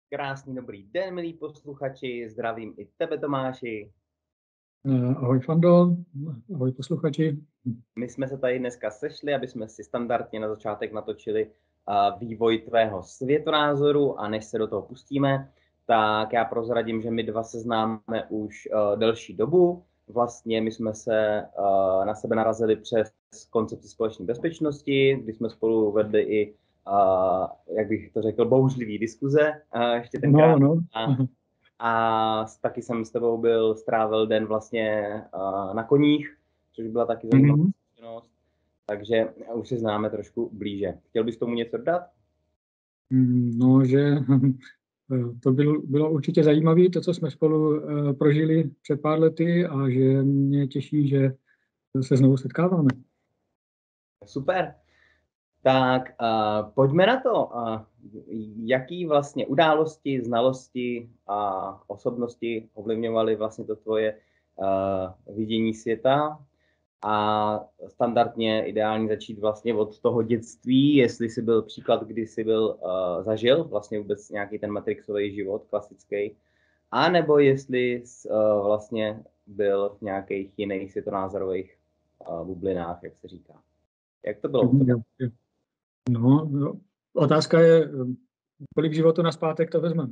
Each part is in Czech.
Krásný dobrý den, milí posluchači, zdravím i tebe, Tomáši. Ahoj Fando, ahoj posluchači. My jsme se tady dneska sešli, aby jsme si standardně na začátek natočili vývoj tvého světonázoru, a než se do toho pustíme, tak já prozradím, že my dva se známe už delší dobu. Vlastně my jsme se na sebe narazili přes koncepci společné bezpečnosti, kdy jsme spolu vedli i, jak bych to řekl, bouřlivý diskuze ještě tenkrát. No. A taky jsem s tebou strávil den vlastně na koních, což byla taky zajímavá zkušenost. Takže už se známe trošku blíže. Chtěl bys tomu něco dodat? No, že to bylo určitě zajímavé, to, co jsme spolu prožili před pár lety, a že mě těší, že se znovu setkáváme. Super. Tak pojďme na to. Jaký vlastně události, znalosti a osobnosti ovlivňovaly vlastně to tvoje vidění světa? A standardně ideální začít vlastně od toho dětství, jestli jsi byl příklad, kdy jsi zažil vlastně vůbec nějaký ten matrixový život klasický, a nebo jestli jsi vlastně byl v nějakých jiných světonázorových bublinách, jak se říká. Jak to bylo? No, otázka je, kolik životů nazpátek to vezmeme.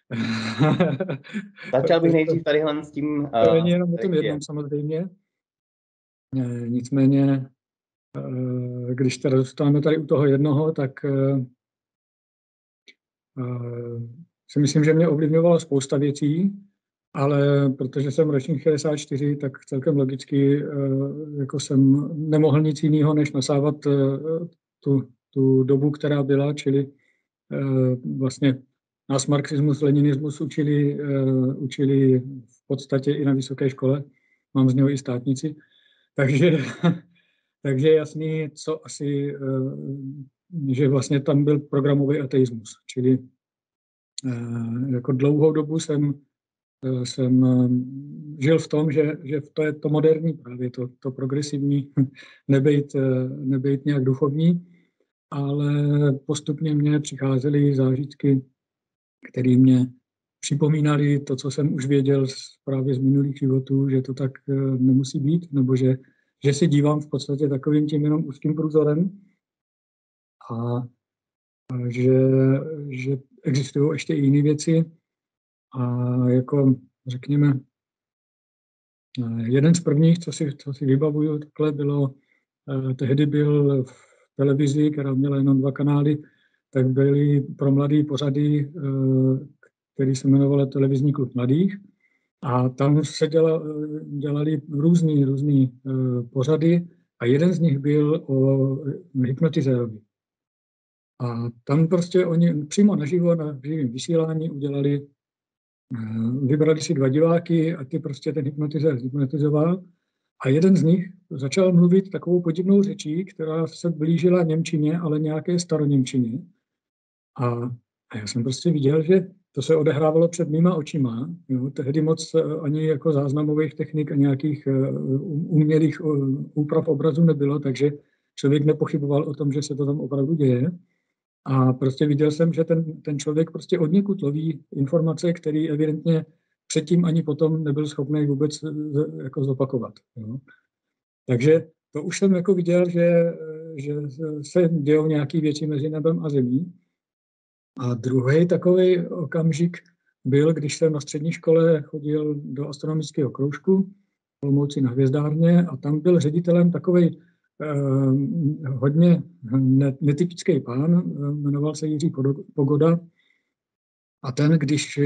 Začal bych nejdřív tadyhle s tím. To není jenom o tom jednom samozřejmě. Nicméně, když teda zůstáváme tady u toho jednoho, tak si myslím, že mě ovlivňovalo spousta věcí, ale protože jsem ročník 64, tak celkem logicky jako jsem nemohl nic jiného, než nasávat tu dobu, která byla, čili vlastně nás marxismus, leninismus učili v podstatě i na vysoké škole. Mám z něho i státnici. Takže jasný, co asi, že vlastně tam byl programový ateismus. Čili jako dlouhou dobu jsem žil v tom, že to je to moderní, právě to progresivní, nebejt nějak duchovní, ale postupně mě přicházely zážitky, které mě připomínaly to, co jsem už věděl právě z minulých životů, že to tak nemusí být, nebo že se dívám v podstatě takovým tím jenom úzkým průzorem a že existují ještě i jiné věci. A jako řekněme, jeden z prvních, co si vybavuju, takhle bylo, tehdy byl v televizi, která měla jenom 2 kanály, tak byly pro mladý pořady, který se jmenoval Televizní klub mladých. A tam se dělali různý pořady a jeden z nich byl o hypnotizérovi. A tam prostě oni přímo naživo na živém vysílání vybrali si 2 diváky a ty prostě ten hypnotizér hypnotizoval. A jeden z nich začal mluvit takovou podivnou řečí, která se blížila němčině, ale nějaké staroněmčině. A já jsem prostě viděl, že to se odehrávalo před mýma očima. Jo. Tehdy moc ani jako záznamových technik a nějakých umělých úprav obrazu nebylo, takže člověk nepochyboval o tom, že se to tam opravdu děje. A prostě viděl jsem, že ten člověk prostě odněkud loví informace, které evidentně předtím ani potom nebyl schopný vůbec jako zopakovat. Jo. Takže to už jsem jako viděl, že se dějou nějaké věci mezi nebem a zemí. A druhý takový okamžik byl, když jsem na střední škole chodil do astronomického kroužku v Olomouci na Hvězdárně a tam byl ředitelem takový hodně netypický pán, jmenoval se Jiří Pogoda. A ten, když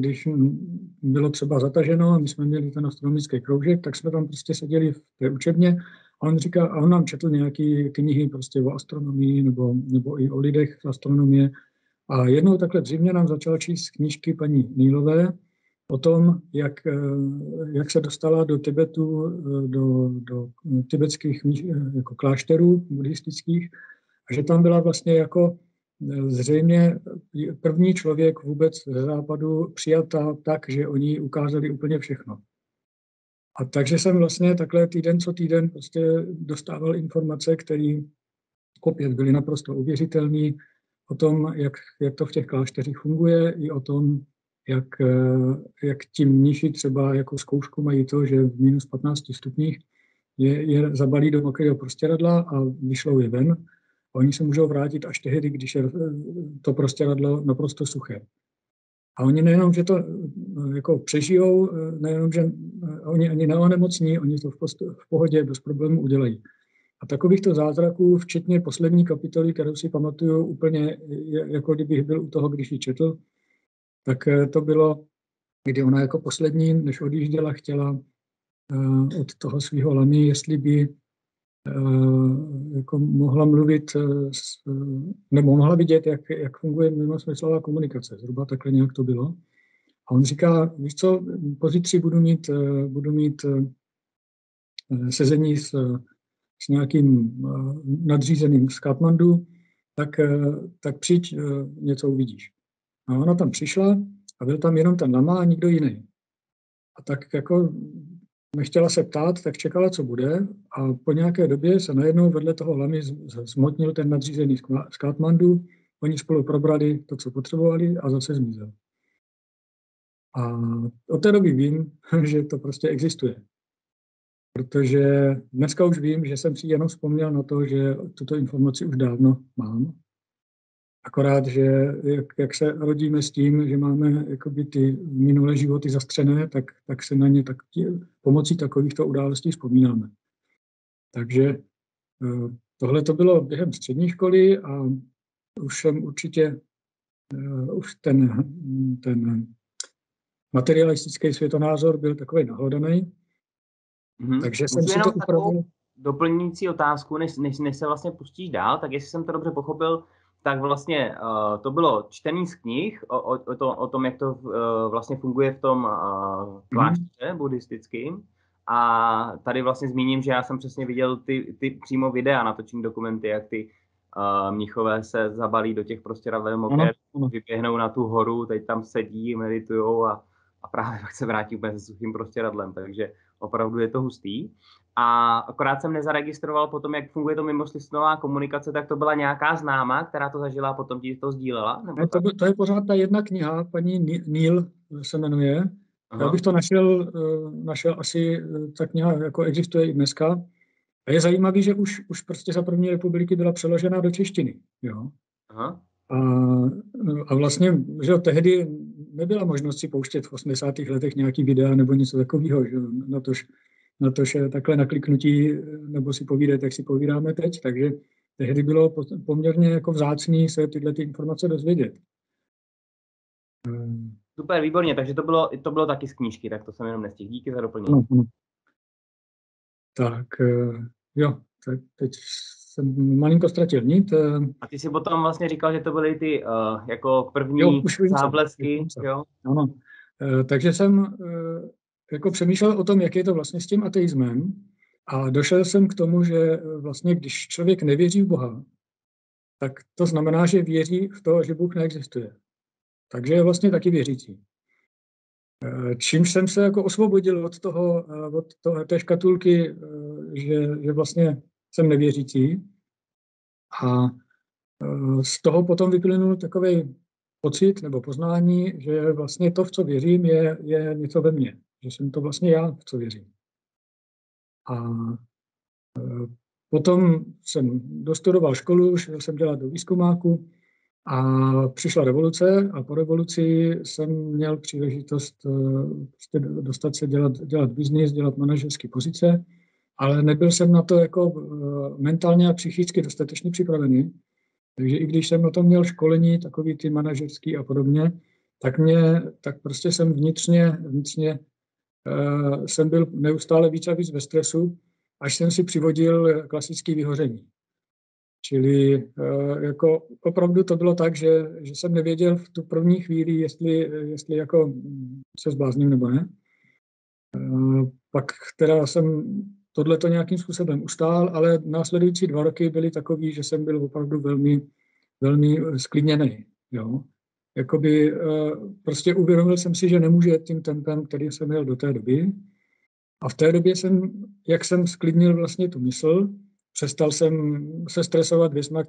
bylo třeba zataženo a my jsme měli ten astronomický kroužek, tak jsme tam prostě seděli v té učebně a on nám četl nějaké knihy prostě o astronomii nebo i o lidech z astronomie. A jednou takhle v zimě nám začal číst knížky paní Nílové o tom, jak se dostala do Tibetu, do tibetských jako klášterů buddhistických, a že tam byla vlastně jako zřejmě první člověk vůbec ze západu přijatá tak, že oni ukázali úplně všechno. A takže jsem vlastně takhle týden co týden prostě dostával informace, které opět byly naprosto uvěřitelné o tom, jak to v těch klášterích funguje, i o tom, jak ti mniši třeba jako zkoušku mají to, že v minus 15 stupních je zabalí do mokrého prostěradla a vyšlou je ven. A oni se můžou vrátit až tehdy, když je to prostěradlo naprosto suché. A oni nejenom, že to jako přežijou, nejenom, že oni ani neonemocní, oni to v pohodě bez problémů udělají. A takovýchto zázraků, včetně poslední kapitoly, kterou si pamatuju úplně, jako kdybych byl u toho, když ji četl, tak to bylo, kdy ona jako poslední, než odjížděla, chtěla od toho svého lamy, jestli by jako mohla mluvit, nebo mohla vidět, jak funguje mimosmyslová komunikace. Zhruba takhle nějak to bylo. A on říká, víš co, pozítří budu mít sezení s nějakým nadřízeným z Katmandu, tak přijď, něco uvidíš. A ona tam přišla a byl tam jenom ten lama a nikdo jiný. A tak jako nechtěla se ptát, tak čekala, co bude, a po nějaké době se najednou vedle toho lamy zmotnil ten nadřízený z Katmandu, oni spolu probrali to, co potřebovali, a zase zmizel. A od té doby vím, že to prostě existuje. Protože dneska už vím, že jsem si jenom vzpomněl na to, že tuto informaci už dávno mám. Akorát, že jak se rodíme s tím, že máme jakoby ty minulé životy zastřené, tak se na ně pomocí takovýchto událostí vzpomínáme. Takže tohle to bylo během střední školy a už jsem určitě už ten materialistický světonázor byl takový nahlodaný. Takže jsem si to upravil. Doplňující otázku, než se vlastně pustíš dál, tak jestli jsem to dobře pochopil, tak vlastně to bylo čtený z knih o tom, jak to vlastně funguje v tom klášteře buddhistickým. A tady vlastně zmíním, že já jsem přesně viděl ty přímo videa, natočení dokumenty, jak ty mnichové se zabalí do těch prostěradel moké, vyběhnou na tu horu, teď tam sedí, meditujou a právě pak se vrátí úplně se suchým prostěradlem, takže opravdu je to hustý. A akorát jsem nezaregistroval potom, jak funguje to mimosmyslová komunikace, tak to byla nějaká známá, která to zažila a potom ti to sdílela? Nebo to je pořád ta jedna kniha, paní Neil se jmenuje. Aha. Já bych to našel asi, ta kniha jako existuje i dneska. A je zajímavý, že už prostě za první republiky byla přeložena do češtiny. Jo? Aha. A vlastně, že tehdy nebyla možnost si pouštět v 80. letech nějaký videa nebo něco takového, že na to, že takhle na kliknutí nebo si povídat, jak si povídáme teď, takže tehdy bylo poměrně jako vzácný se tyhle ty informace dozvědět. Super, výborně, takže to bylo taky z knížky, tak to jsem jenom nestihl. Díky za doplnění. No. Tak jo, teď jsem malinko ztratil nit. A ty si potom vlastně říkal, že to byly ty jako první záblesky. Jo? Ano. Takže jsem jako přemýšlel o tom, jak je to vlastně s tím ateismem, a došel jsem k tomu, že vlastně když člověk nevěří v Boha, tak to znamená, že věří v to, že Bůh neexistuje. Takže je vlastně taky věřící. Čímž jsem se jako osvobodil od té škatulky, že vlastně jsem nevěřící. A z toho potom vyplynul takový pocit nebo poznání, že vlastně to, v co věřím, je něco ve mně. Že jsem to vlastně já, v co věřím. A potom jsem dostudoval školu, šel jsem dělat do výzkumáku a přišla revoluce a po revoluci jsem měl příležitost dostat se dělat biznis, dělat manažerské pozice, ale nebyl jsem na to jako mentálně a psychicky dostatečně připravený. Takže i když jsem na to měl školení, takový ty manažerský a podobně, tak prostě jsem vnitřně jsem byl neustále víc a víc ve stresu, až jsem si přivodil klasické vyhoření. Čili jako opravdu to bylo tak, že jsem nevěděl v tu první chvíli, jestli jako se zblázním nebo ne. Pak teda jsem tohleto nějakým způsobem ustál, ale následující 2 roky byly takový, že jsem byl opravdu velmi, velmi sklidněný. Jo? Jakoby prostě uvědomil jsem si, že nemůžu jet tím tempem, který jsem měl do té doby. A v té době jak jsem sklidnil vlastně tu mysl, přestal jsem se stresovat věcma,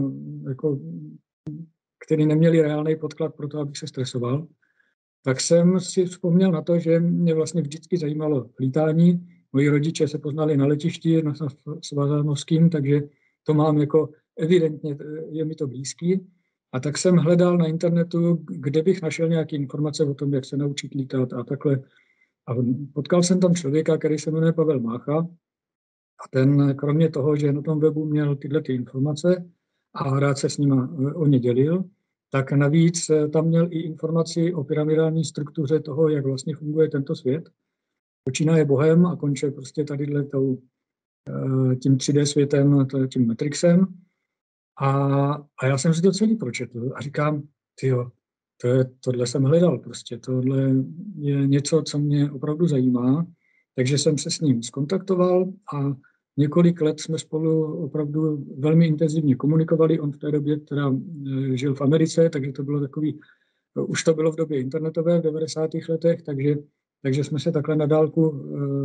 který neměli reálný podklad pro to, abych se stresoval. Tak jsem si vzpomněl na to, že mě vlastně vždycky zajímalo lítání. Moji rodiče se poznali na letišti na Svazánovským, takže to mám jako evidentně, je mi to blízký. A tak jsem hledal na internetu, kde bych našel nějaké informace o tom, jak se naučit lítat a takhle. A potkal jsem tam člověka, který se jmenuje Pavel Mácha. A ten kromě toho, že na tom webu měl tyhle ty informace a rád se s nima o ně dělil, tak navíc tam měl i informaci o pyramidální struktuře toho, jak vlastně funguje tento svět. Počínaje Bohem a končí prostě tadyhle tím 3D světem, tím Matrixem. A já jsem si to celý pročetl a říkám, tyjo, tohle jsem hledal prostě, tohle je něco, co mě opravdu zajímá. Takže jsem se s ním skontaktoval a několik let jsme spolu opravdu velmi intenzivně komunikovali. On v té době teda žil v Americe, takže to bylo takový, už to bylo v době internetové v 90. letech, takže jsme se takhle na dálku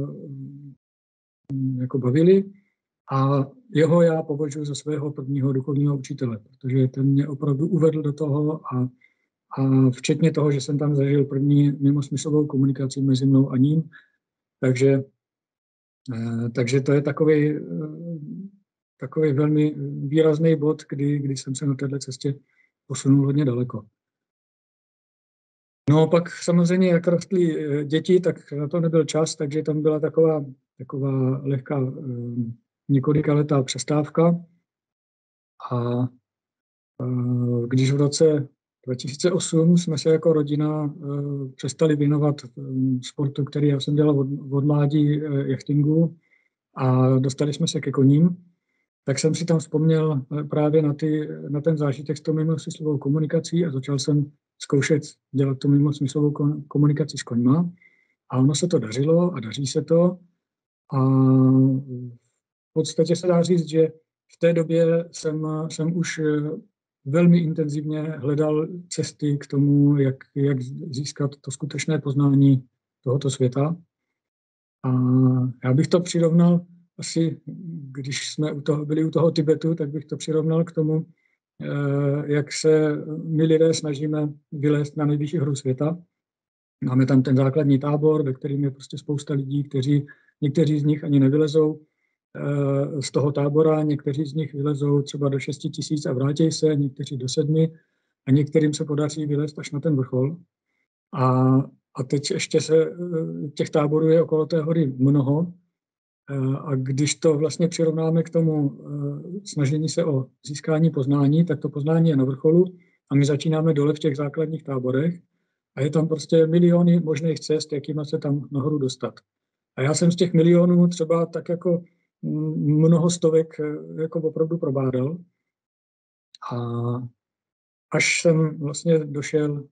jako bavili. A jeho já považuji za svého prvního duchovního učitele, protože ten mě opravdu uvedl do toho a včetně toho, že jsem tam zažil první mimosmyslovou komunikaci mezi mnou a ním. Takže to je takový velmi výrazný bod, kdy jsem se na této cestě posunul hodně daleko. No pak samozřejmě, jak rostly děti, tak na to nebyl čas, takže tam byla taková lehká několikaletá přestávka. A když v roce 2008 jsme se jako rodina přestali věnovat sportu, který já jsem dělal od mládí, jachtingu, a dostali jsme se ke koním, tak jsem si tam vzpomněl právě na ten zážitek s tou mimosmyslovou komunikací a začal jsem zkoušet dělat tu mimosmyslovou komunikaci s koňma. A ono se to dařilo a daří se to. A v podstatě se dá říct, že v té době jsem už velmi intenzivně hledal cesty k tomu, jak získat to skutečné poznání tohoto světa. A já bych to přirovnal asi, když jsme byli u toho Tibetu, tak bych to přirovnal k tomu, jak se my lidé snažíme vylézt na nejvyšší horu světa. Máme tam ten základní tábor, ve kterém je prostě spousta lidí, někteří z nich ani nevylezou z toho tábora, někteří z nich vylezou třeba do 6 000 a vrátí se, někteří do 7 a některým se podaří vylézt až na ten vrchol. A teď ještě těch táborů je okolo té hory mnoho. A když to vlastně přirovnáme k tomu snažení se o získání poznání, tak to poznání je na vrcholu a my začínáme dole v těch základních táborech a je tam prostě miliony možných cest, jakýma se tam nahoru dostat. A já jsem z těch milionů třeba tak jako mnoho stovek jako opravdu probádal. A až jsem vlastně došel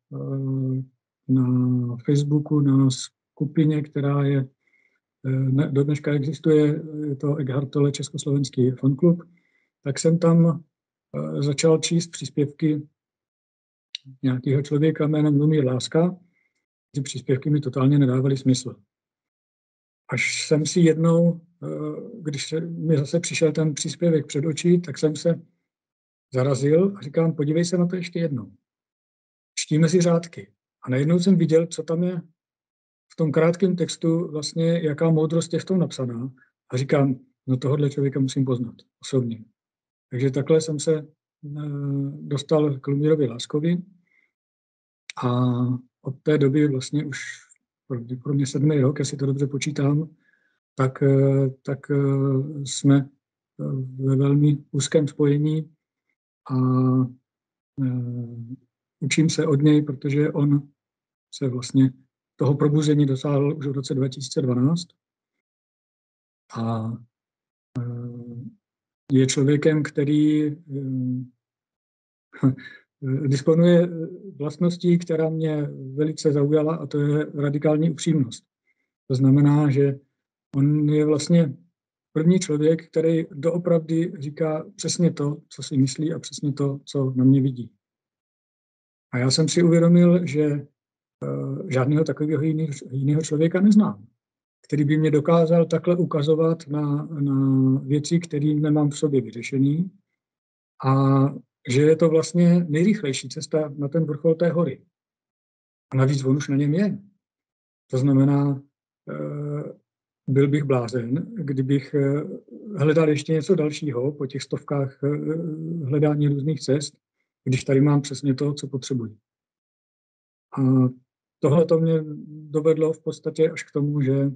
na Facebooku na skupině, která je do dneška existuje, je to Eckhart Tolle československý fanklub, tak jsem tam začal číst příspěvky nějakého člověka jménem Lumír Láska. Ty příspěvky mi totálně nedávaly smysl. Až jsem si jednou, když mi zase přišel ten příspěvek před oči, tak jsem se zarazil a říkám, podívej se na to ještě jednou. Čtíme si řádky. A najednou jsem viděl, co tam je v tom krátkém textu, vlastně jaká moudrost je v tom napsaná. A říkám, no tohohle člověka musím poznat osobně. Takže takhle jsem se dostal k Lumírovi Láskovi a od té doby vlastně už pro mě 7. rok, jestli to dobře počítám, tak jsme ve velmi úzkém spojení a učím se od něj, protože on se vlastně toho probuzení dosáhl už v roce 2012 a je člověkem, který disponuje vlastností, která mě velice zaujala, a to je radikální upřímnost. To znamená, že on je vlastně první člověk, který doopravdy říká přesně to, co si myslí a přesně to, co na mě vidí. A já jsem si uvědomil, že žádného takového jiného člověka neznám, který by mě dokázal takhle ukazovat na věci, které nemám v sobě vyřešený, a že je to vlastně nejrychlejší cesta na ten vrchol té hory. A navíc on už na něm je. To znamená, byl bych blázen, kdybych hledal ještě něco dalšího po těch stovkách hledání různých cest, když tady mám přesně to, co potřebuji. A tohle to mě dovedlo v podstatě až k tomu, že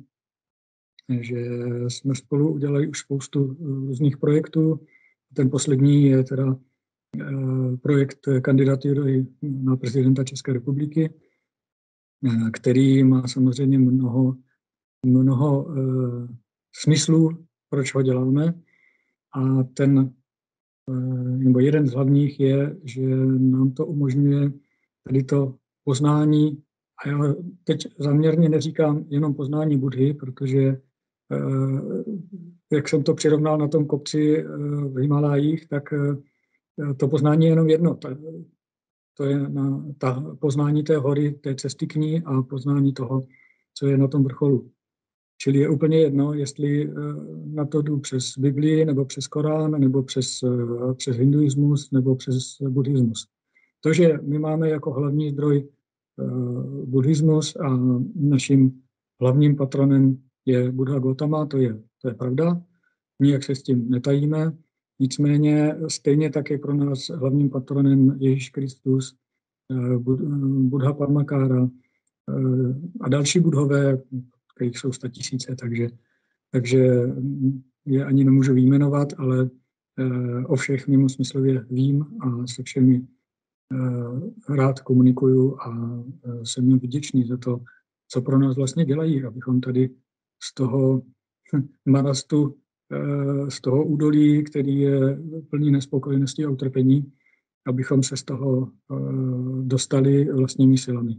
jsme spolu udělali už spoustu různých projektů. Ten poslední je teda projekt kandidatury na prezidenta České republiky, který má samozřejmě mnoho smyslů, proč ho děláme. A nebo jeden z hlavních je, že nám to umožňuje tady to poznání, a já teď záměrně neříkám jenom poznání Buddhy, protože jak jsem to přirovnal na tom kopci v Himalájích, tak to poznání je jenom jedno. To je ta poznání té hory, té cesty k ní a poznání toho, co je na tom vrcholu. Čili je úplně jedno, jestli na to jdu přes Biblii, nebo přes Korán, nebo přes hinduismus, nebo přes buddhismus. To, že my máme jako hlavní zdroj buddhismus a naším hlavním patronem je Buddha Gautama, to je pravda. Nijak se s tím netajíme. Nicméně stejně tak je pro nás hlavním patronem Ježíš Kristus, Buddha Parmakára a další budhové, kterých jsou 100 000, takže je ani nemůžu vyjmenovat, ale o všech mimo smyslově vím a se všemi rád komunikuju a jsem jim vděčný za to, co pro nás vlastně dělají, abychom tady z toho marastu, z toho údolí, který je plný nespokojenosti a utrpení, abychom se z toho dostali vlastními silami.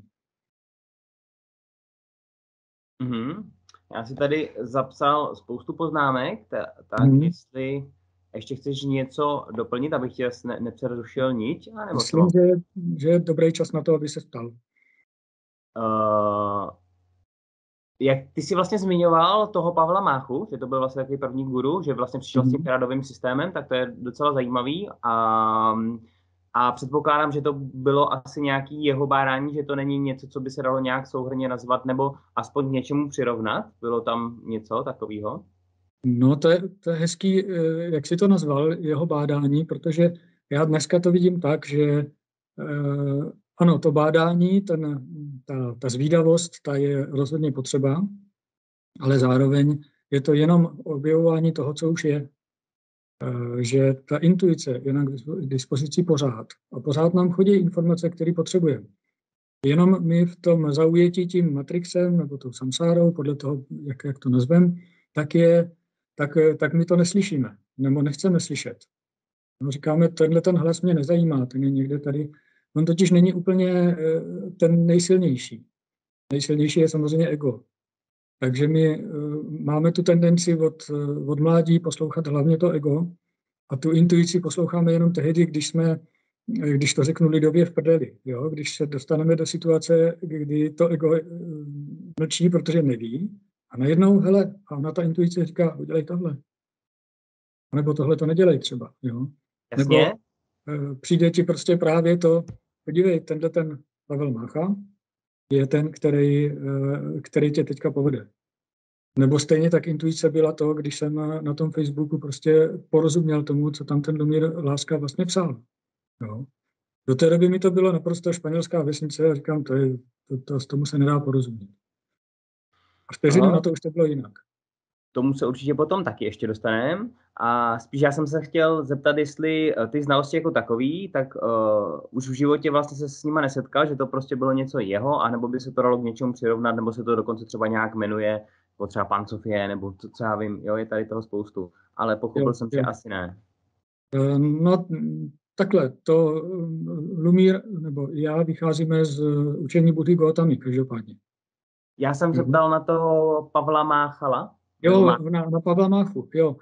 Já si tady zapsal spoustu poznámek, tak jestli ještě chceš něco doplnit, abych tě nepřerušil niť? Myslím, že je dobrý čas na to, aby se ptal. Jak ty jsi vlastně zmiňoval toho Pavla Máchu, že to byl vlastně takový první guru, že vlastně přišel s tím radovým systémem, tak to je docela zajímavý. A předpokládám, že to bylo asi nějaký jeho bádání, že to není něco, co by se dalo nějak souhrnně nazvat, nebo aspoň k něčemu přirovnat. Bylo tam něco takového? No, to je hezký, jak jsi to nazval, jeho bádání, protože já dneska to vidím tak, že ano, to bádání, ta zvídavost, ta je rozhodně potřeba, ale zároveň je to jenom objevování toho, co už je. Že ta intuice je na dispozici pořád. A pořád nám chodí informace, které potřebujeme. Jenom my v tom zaujetí tím matrixem nebo tou samsárou, podle toho, jak to nazvem, tak my to neslyšíme, nebo nechceme slyšet. No, říkáme, ten hlas mě nezajímá, ten je někde tady. On totiž není úplně ten nejsilnější. Nejsilnější je samozřejmě ego. Takže my máme tu tendenci od mládí poslouchat hlavně to ego a tu intuici posloucháme jenom tehdy, když to řeknu lidově, v prdeli. Jo? Když se dostaneme do situace, kdy to ego mlčí, protože neví, a najednou, hele, a ona ta intuice říká, udělej tohle. Nebo tohle to nedělej třeba. Jo? Jasně. Nebo přijde ti prostě právě to, podívej, ten Pavel Mácha je ten, který tě teďka povede. Nebo stejně tak intuice byla to, když jsem na tom Facebooku prostě porozuměl tomu, co tam ten Lumír Láska vlastně psal. Jo. Do té doby mi to bylo naprosto španělská vesnice a říkám, tomu se nedá porozumět. A vteřinu na to už to bylo jinak. Tomu se určitě potom taky ještě dostaneme. A spíš já jsem se chtěl zeptat, jestli ty znalosti jako takový, tak už v životě vlastně se s nima nesetkal, že to prostě bylo něco jeho, anebo by se to dalo k něčemu přirovnat, nebo se to dokonce třeba nějak jmenuje, nebo třeba Pán Sofie, nebo co já vím, jo, je tady toho spoustu. Ale pochopil jsem, že asi ne. No, takhle, to Lumír, nebo já vycházíme z učení Buddhy Gautamy, každopádně. Já jsem se ptal na toho Pavla Máchala. Jo, na Pavla Máchu, jo.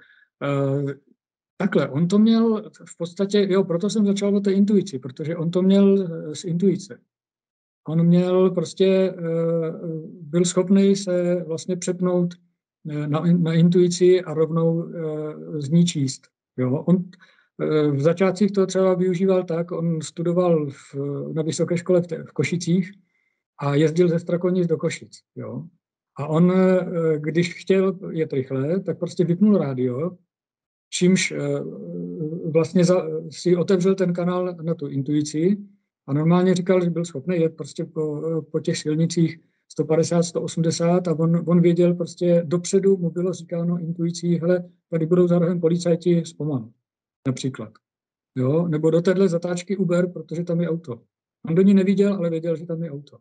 Takhle, on to měl v podstatě, jo, proto jsem začal o té intuici, protože on to měl z intuice. On měl prostě, byl schopný se vlastně přepnout na intuici a rovnou z ní číst. Jo? On v začátcích to třeba využíval tak, on studoval na vysoké škole v Košicích a jezdil ze Strakonic do Košic. Jo? A on, když chtěl jet rychle, tak prostě vypnul rádio, čímž vlastně si otevřel ten kanál na tu intuici a normálně říkal, že byl schopný jet prostě po těch silnicích 150, 180 a on věděl prostě dopředu, mu bylo říkáno intuicí, hele, tady budou za rohem policajti, zpomal, například. Jo? Nebo do téhle zatáčky Uber, protože tam je auto. On do ní neviděl, ale věděl, že tam je auto.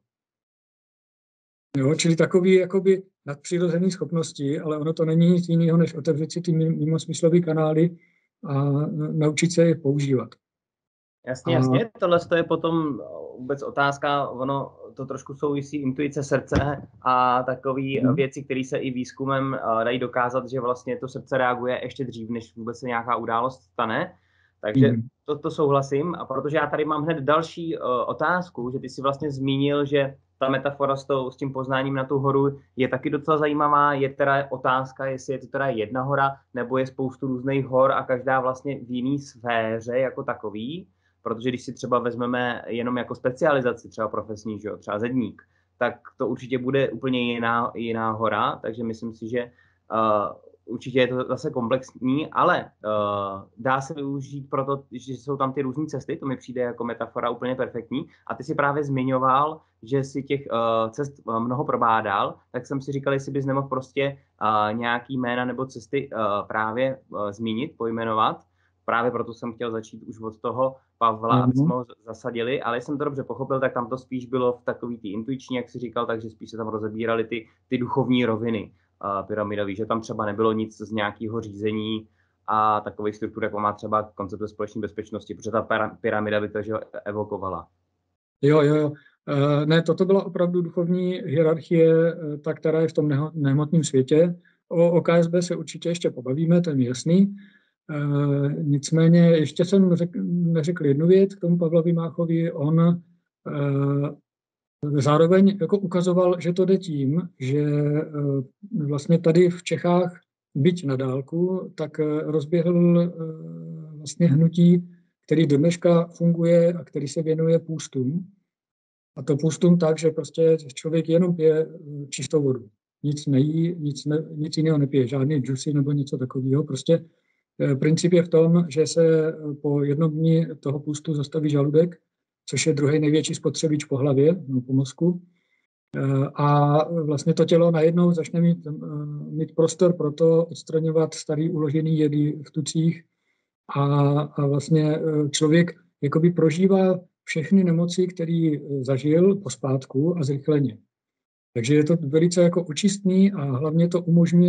Jo? Čili takový jakoby nadpřirozený schopnosti, ale ono to není nic jiného, než otevřít si ty mimosmyslové kanály a naučit se je používat. Jasně. Tohle je potom vůbec otázka, ono to trošku souvisí intuice srdce a takové věci, které se i výzkumem dají dokázat, že vlastně to srdce reaguje ještě dřív, než vůbec se nějaká událost stane. Takže to souhlasím. A protože já tady mám hned další otázku, že ty si vlastně zmínil, že ta metafora s tím poznáním na tu horu je taky docela zajímavá. Je teda otázka, jestli je to teda jedna hora, nebo je spoustu různých hor a každá vlastně v jiný sféře jako takový. Protože když si třeba vezmeme jenom jako specializaci, třeba profesní, že jo, třeba zedník, tak to určitě bude úplně jiná hora, takže myslím si, že určitě je to zase komplexní, ale dá se využít proto, že jsou tam ty různé cesty, to mi přijde jako metafora úplně perfektní. A ty si právě zmiňoval, že si těch cest mnoho probádal, tak jsem si říkal, jestli bys nemohl prostě nějaký jména nebo cesty právě zmínit, pojmenovat. Právě proto jsem chtěl začít už od toho Pavla, aby jsme ho zasadili, ale jsem to dobře pochopil, tak tam to spíš bylo v takový ty intuiční, jak si říkal, takže spíš se tam rozebíraly ty duchovní roviny pyramidový, že tam třeba nebylo nic z nějakého řízení a takových struktur, jako má třeba koncept společné bezpečnosti, protože ta pyramida by to že evokovala. Jo. Ne, toto byla opravdu duchovní hierarchie, ta, která je v tom nehmotném světě. O KSB se určitě ještě pobavíme, to je mi jasný. Nicméně ještě jsem neřekl jednu věc k tomu Pavlovi Máchovi. On zároveň jako ukazoval, že to jde tím, že vlastně tady v Čechách, byť na dálku, tak rozběhl vlastně hnutí, který do dneška funguje a který se věnuje půstům. A to půstům tak, že prostě člověk jenom pije čistou vodu. Nic nejí, nic jiného nepije, žádný džusy nebo něco takového. Prostě princip je v tom, že se po jednom dni toho půstu zastaví žaludek, což je druhý největší spotřebič po hlavě, no, po mozku. A vlastně to tělo najednou začne mít prostor pro to odstraňovat starý uložený jedy v tucích a vlastně člověk jakoby prožívá všechny nemoci, které zažil pospátku a zrychleně. Takže je to velice jako očistný a hlavně to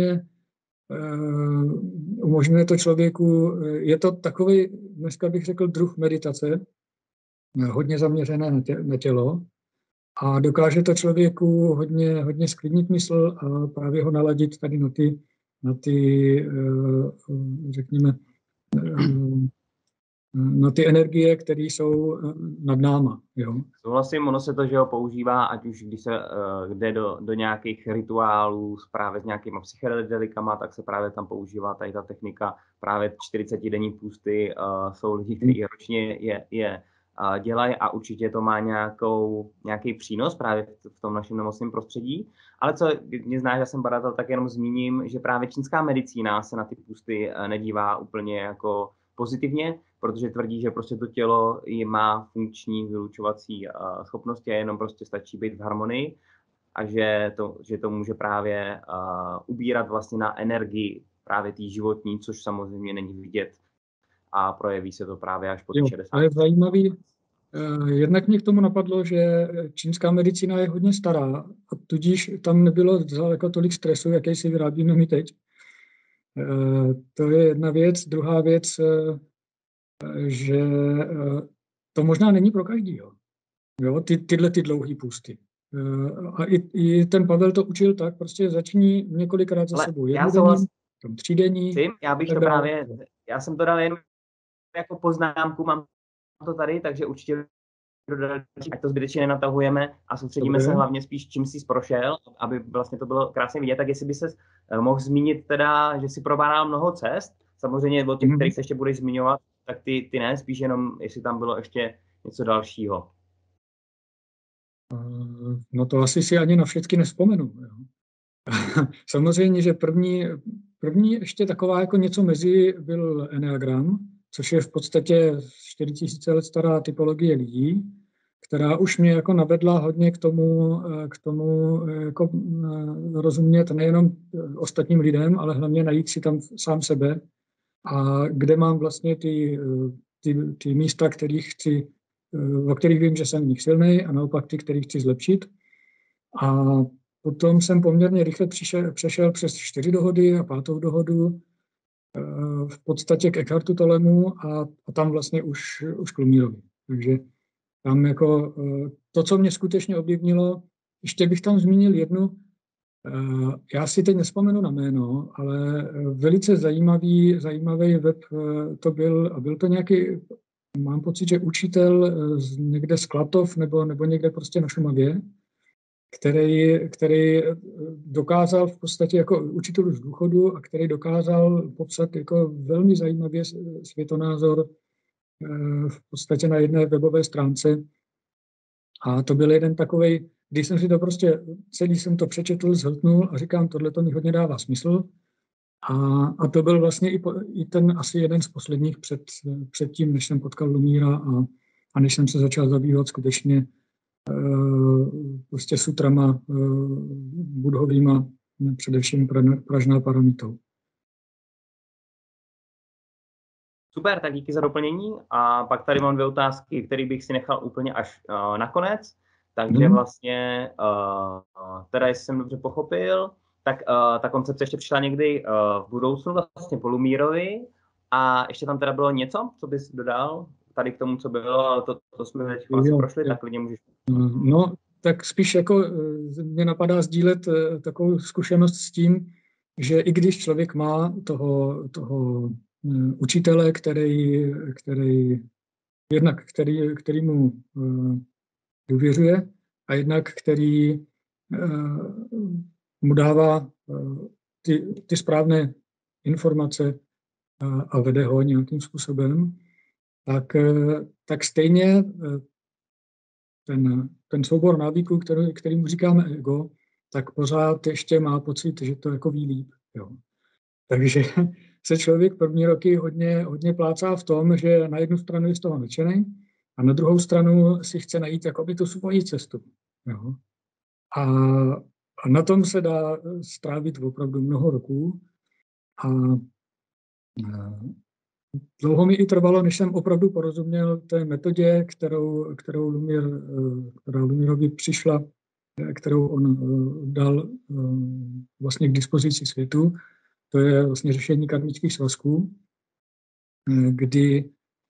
umožňuje to člověku, je to takový, dneska bych řekl, druh meditace, hodně zaměřené na tělo a dokáže to člověku hodně sklidnit mysl a právě ho naladit tady na ty řekněme, na ty energie, které jsou nad náma. Jo. Souhlasím, ono se to, že ho používá, ať už když se jde do nějakých rituálů právě s nějakýma psychedelikama, tak se právě tam používá tady ta technika. Právě 40-denní půsty jsou lidi, kteří ročně je dělají a určitě to má nějaký přínos právě v tom našem nemocném prostředí. Ale co mě znáš, já jsem badatel, tak jenom zmíním, že právě čínská medicína se na ty půsty nedívá úplně jako pozitivně, protože tvrdí, že prostě to tělo má funkční vylučovací schopnosti a jenom prostě stačí být v harmonii a že to může právě ubírat vlastně na energii právě té životní, což samozřejmě není vidět a projeví se to právě až po 60. To je zajímavý. Jednak mě k tomu napadlo, že čínská medicína je hodně stará a tudíž tam nebylo daleko tolik stresu, jaký si vyrábíme my teď. To je jedna věc. Druhá věc, že to možná není pro každýho. Jo, tyhle dlouhý půsty. A i ten Pavel to učil tak, prostě začni několikrát za sebou. Jednodenní, třídenní. Já jsem to dal jen jako poznámku, mám to tady, takže určitě ať to zbytečně nenatahujeme a soustředíme se hlavně spíš, čím jsi prošel, aby vlastně to bylo krásně vidět. Tak jestli by se mohl zmínit teda, že si probádal mnoho cest, samozřejmě o těch, kterých se ještě budeš zmiňovat, tak ty ne, spíš jenom, jestli tam bylo ještě něco dalšího. No to asi si ani na všechny nevzpomenu. Jo. Samozřejmě, že první ještě taková jako něco mezi byl Enneagram, což je v podstatě 4000 let stará typologie lidí, která už mě jako navedla hodně k tomu jako rozumět nejenom ostatním lidem, ale hlavně najít si tam sám sebe a kde mám vlastně ty místa, o kterých vím, že jsem v nich silný a naopak ty, kterých chci zlepšit. A potom jsem poměrně rychle přešel přes 4 dohody a 5. dohodu v podstatě k Eckhartu Tollemu a tam vlastně už k Lumírovi. Takže tam jako to, co mě skutečně ovlivnilo, ještě bych tam zmínil jednu, já si teď nevzpomenu na jméno, ale velice zajímavý web to byl, a byl to nějaký, mám pocit, že učitel někde z Klatov nebo někde prostě na Šumavě, který dokázal v podstatě jako učitel z důchodu a který dokázal popsat jako velmi zajímavě světonázor v podstatě na jedné webové stránce. A to byl jeden takovej, když jsem si to prostě, celý jsem to přečetl, zhltnul a říkám, tohle to mi hodně dává smysl. A to byl vlastně i ten asi jeden z posledních před tím, než jsem potkal Lumíra a než jsem se začal zabývat skutečně prostě sutrama budhovýma, především pražná paramitou. Super, tak díky za doplnění. A pak tady mám 2 otázky, které bych si nechal úplně až nakonec. Takže vlastně, teda jestli jsem dobře pochopil, tak ta koncepce ještě přišla někdy v budoucnu, vlastně po Lumírovi. A ještě tam teda bylo něco, co bys dodal tady k tomu, co bylo, ale to jsme teď vlastně prošli, tak klidně můžeš. No, tak spíš jako mě napadá sdílet takovou zkušenost s tím, že i když člověk má toho učitele, který mu důvěřuje a jednak který mu dává ty správné informace a vede ho nějakým způsobem, tak stejně ten soubor návyků, kterýmu říkáme ego, tak pořád ještě má pocit, že to jako ví líp. Jo. Takže se člověk první roky hodně plácá v tom, že na jednu stranu je z toho nadšený a na druhou stranu si chce najít jakoby tu svoji cestu. Jo. A na tom se dá strávit opravdu mnoho roků. A dlouho mi i trvalo, než jsem opravdu porozuměl té metodě, kterou Lumírovi přišla, kterou on dal vlastně k dispozici světu. To je vlastně řešení karmických svazků, kdy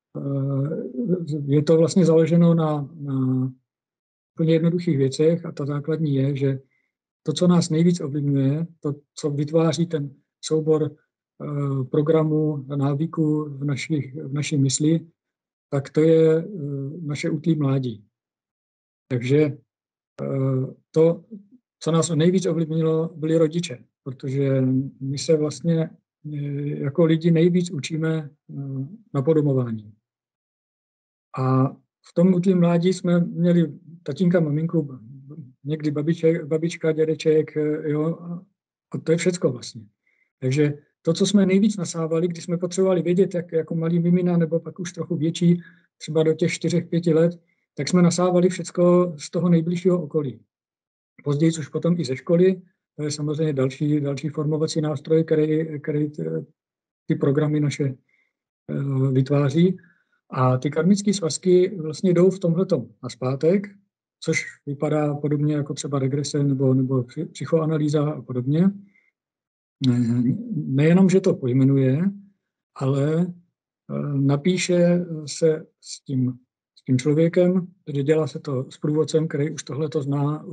je to vlastně založeno na úplně jednoduchých věcech a ta základní je, že to, co nás nejvíc ovlivňuje, to, co vytváří ten soubor programů a návyků v naší mysli, tak to je naše útlý mládí. Takže to, co nás nejvíc ovlivnilo, byli rodiče, protože my se vlastně jako lidi nejvíc učíme napodomování. A v tom útlém mládí jsme měli tatínka, maminku, někdy babička, dědeček, jo, a to je všecko vlastně. Takže to, co jsme nejvíc nasávali, když jsme potřebovali vědět, jak jako malý mimina, nebo pak už trochu větší, třeba do těch 4-5 let, tak jsme nasávali všecko z toho nejbližšího okolí. Později už potom i ze školy, to je samozřejmě další formovací nástroj, který ty programy naše vytváří. A ty karmické svazky vlastně jdou v tomhletom nazpátek, což vypadá podobně jako třeba regrese nebo psychoanalýza a podobně. Nejenom, že to pojmenuje, ale napíše se s tím člověkem, že dělá se to s průvodcem, který už tohle to zná,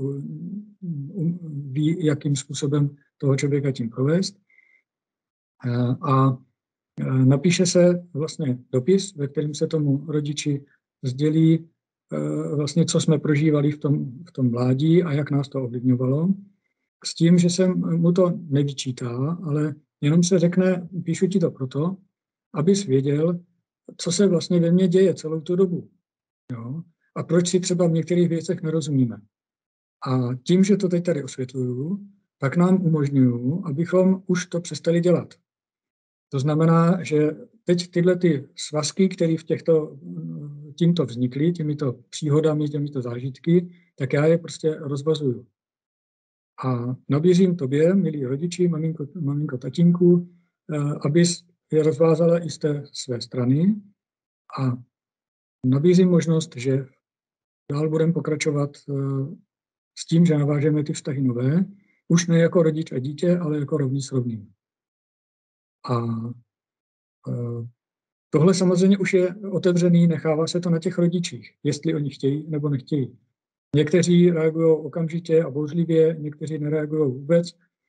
ví, jakým způsobem toho člověka tím provést. A napíše se vlastně dopis, ve kterém se tomu rodiči sdělí vlastně, co jsme prožívali v tom mládí a jak nás to ovlivňovalo. S tím, že se mu to nevyčítá, ale jenom se řekne, píšu ti to proto, abys věděl, co se vlastně ve mně děje celou tu dobu. Jo? A proč si třeba v některých věcech nerozumíme. A tím, že to teď tady osvětluju, tak nám umožňuju, abychom už to přestali dělat. To znamená, že teď tyhle ty svazky, které tímto vznikly, těmito příhodami, těmito zážitky, tak já je prostě rozvazuju. A nabízím tobě, milí rodiči, maminko, tatínku, abys je rozvázala i z té své strany a nabízím možnost, že dál budeme pokračovat s tím, že navážeme ty vztahy nové, už ne jako rodič a dítě, ale jako rovný s rovným. A tohle samozřejmě už je otevřený, nechává se to na těch rodičích, jestli oni chtějí nebo nechtějí. Někteří reagují okamžitě a bouřlivě, někteří nereagují vůbec.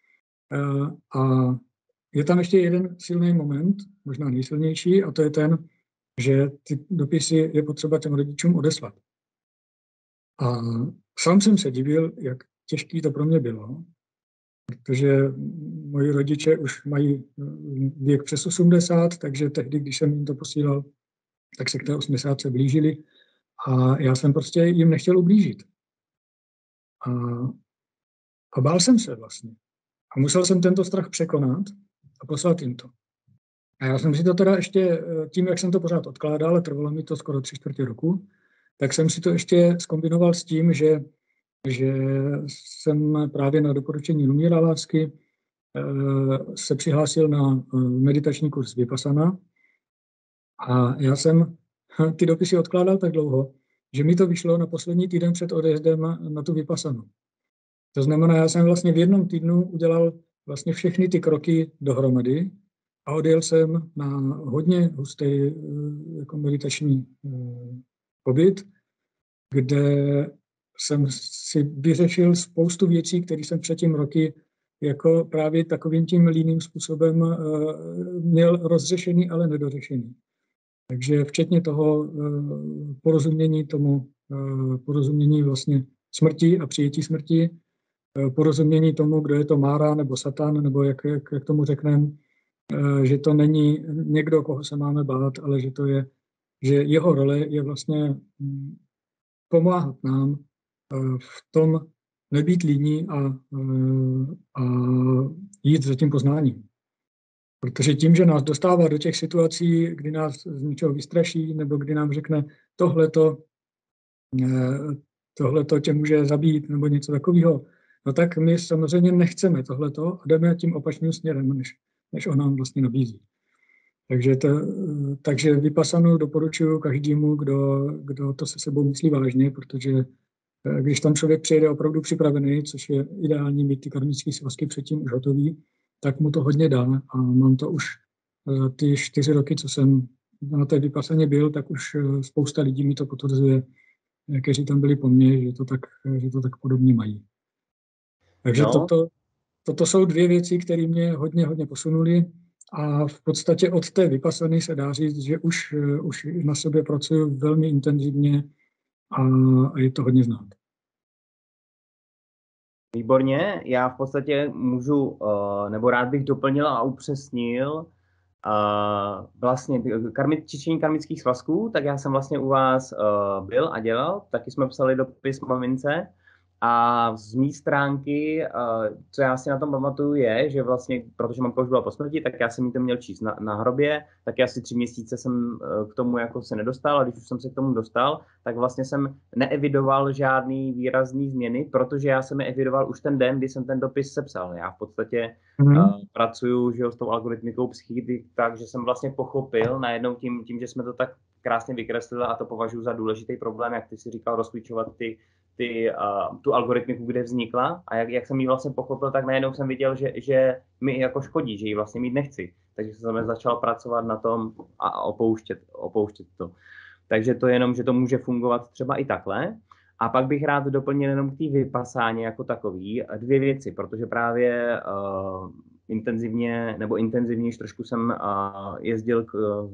A je tam ještě jeden silný moment, možná nejsilnější, a to je ten, že ty dopisy je potřeba těm rodičům odeslat. A sám jsem se divil, jak těžký to pro mě bylo, protože moji rodiče už mají věk přes 80, takže tehdy, když jsem jim to posílal, tak se k té 80 blížili a já jsem prostě jim nechtěl ublížit. A bál jsem se vlastně. A musel jsem tento strach překonat a poslat jim to. A já jsem si to teda ještě, tím, jak jsem to pořád odkládal, ale trvalo mi to skoro 3/4 roku, tak jsem si to ještě zkombinoval s tím, že jsem právě na doporučení Lumíra Lásky se přihlásil na meditační kurz Vipassana. A já jsem ty dopisy odkládal tak dlouho, že mi to vyšlo na poslední týden před odjezdem na tu Vipassanu. To znamená, já jsem vlastně v jednom týdnu udělal vlastně všechny ty kroky dohromady a odjel jsem na hodně hustý jako meditační pobyt, kde jsem si vyřešil spoustu věcí, které jsem předtím roky jako právě takovým tím líným způsobem měl rozřešený, ale nedořešený. Takže včetně toho porozumění vlastně smrti a přijetí smrti, porozumění tomu, kdo je to Mára nebo Satan, nebo jak tomu řekneme, že to není někdo, koho se máme bát, ale že jeho role je vlastně pomáhat nám v tom nebýt líní a jít za tím poznáním. Protože tím, že nás dostává do těch situací, kdy nás z něčeho vystraší, nebo kdy nám řekne tohleto tě může zabít, nebo něco takového, no tak my samozřejmě nechceme tohleto a jdeme tím opačným směrem, než on nám vlastně nabízí. Takže Vipassanu doporučuji každému, kdo to se sebou myslí vážně, protože když tam člověk přijede opravdu připravený, což je ideální mít ty karmické svazky předtím už hotový, tak mu to hodně dá a mám to už ty 4 roky, co jsem na té Vipassaně byl, tak už spousta lidí mi to potvrzuje, kteří tam byli po mně, že to tak podobně mají. Takže toto jsou 2 věci, které mě hodně posunuly a v podstatě od té Vipassany se dá říct, že už na sobě pracuji velmi intenzivně a je to hodně znát. Výborně, já v podstatě můžu, nebo rád bych doplnil a upřesnil vlastně čištění karmických svazků, tak já jsem vlastně u vás byl a dělal, taky jsme psali dopis mamince a z mý stránky, co já si na tom pamatuju je, že vlastně, protože mamka už byla po smrti, tak já jsem jí to měl číst na hrobě, tak asi 3 měsíce jsem k tomu jako se nedostal a když už jsem se k tomu dostal, tak vlastně jsem neevidoval žádný výrazný změny, protože já jsem je evidoval už ten den, kdy jsem ten dopis sepsal. Já v podstatě pracuju s tou algoritmikou psychiky tak, že jsem vlastně pochopil najednou tím, že jsme to tak krásně vykreslili a to považuji za důležitý problém, jak ty si říkal, rozklíčovat tu algoritmiku, kde vznikla a jak jsem ji vlastně pochopil, tak najednou jsem viděl, že mi jako škodí, že ji vlastně mít nechci. Takže jsem začal pracovat na tom a opouštět to. Takže to je jenom, že to může fungovat třeba i takhle. A pak bych rád doplnil jenom k té Vipassáně jako takový 2 věci, protože právě intenzivněji trošku jsem jezdil k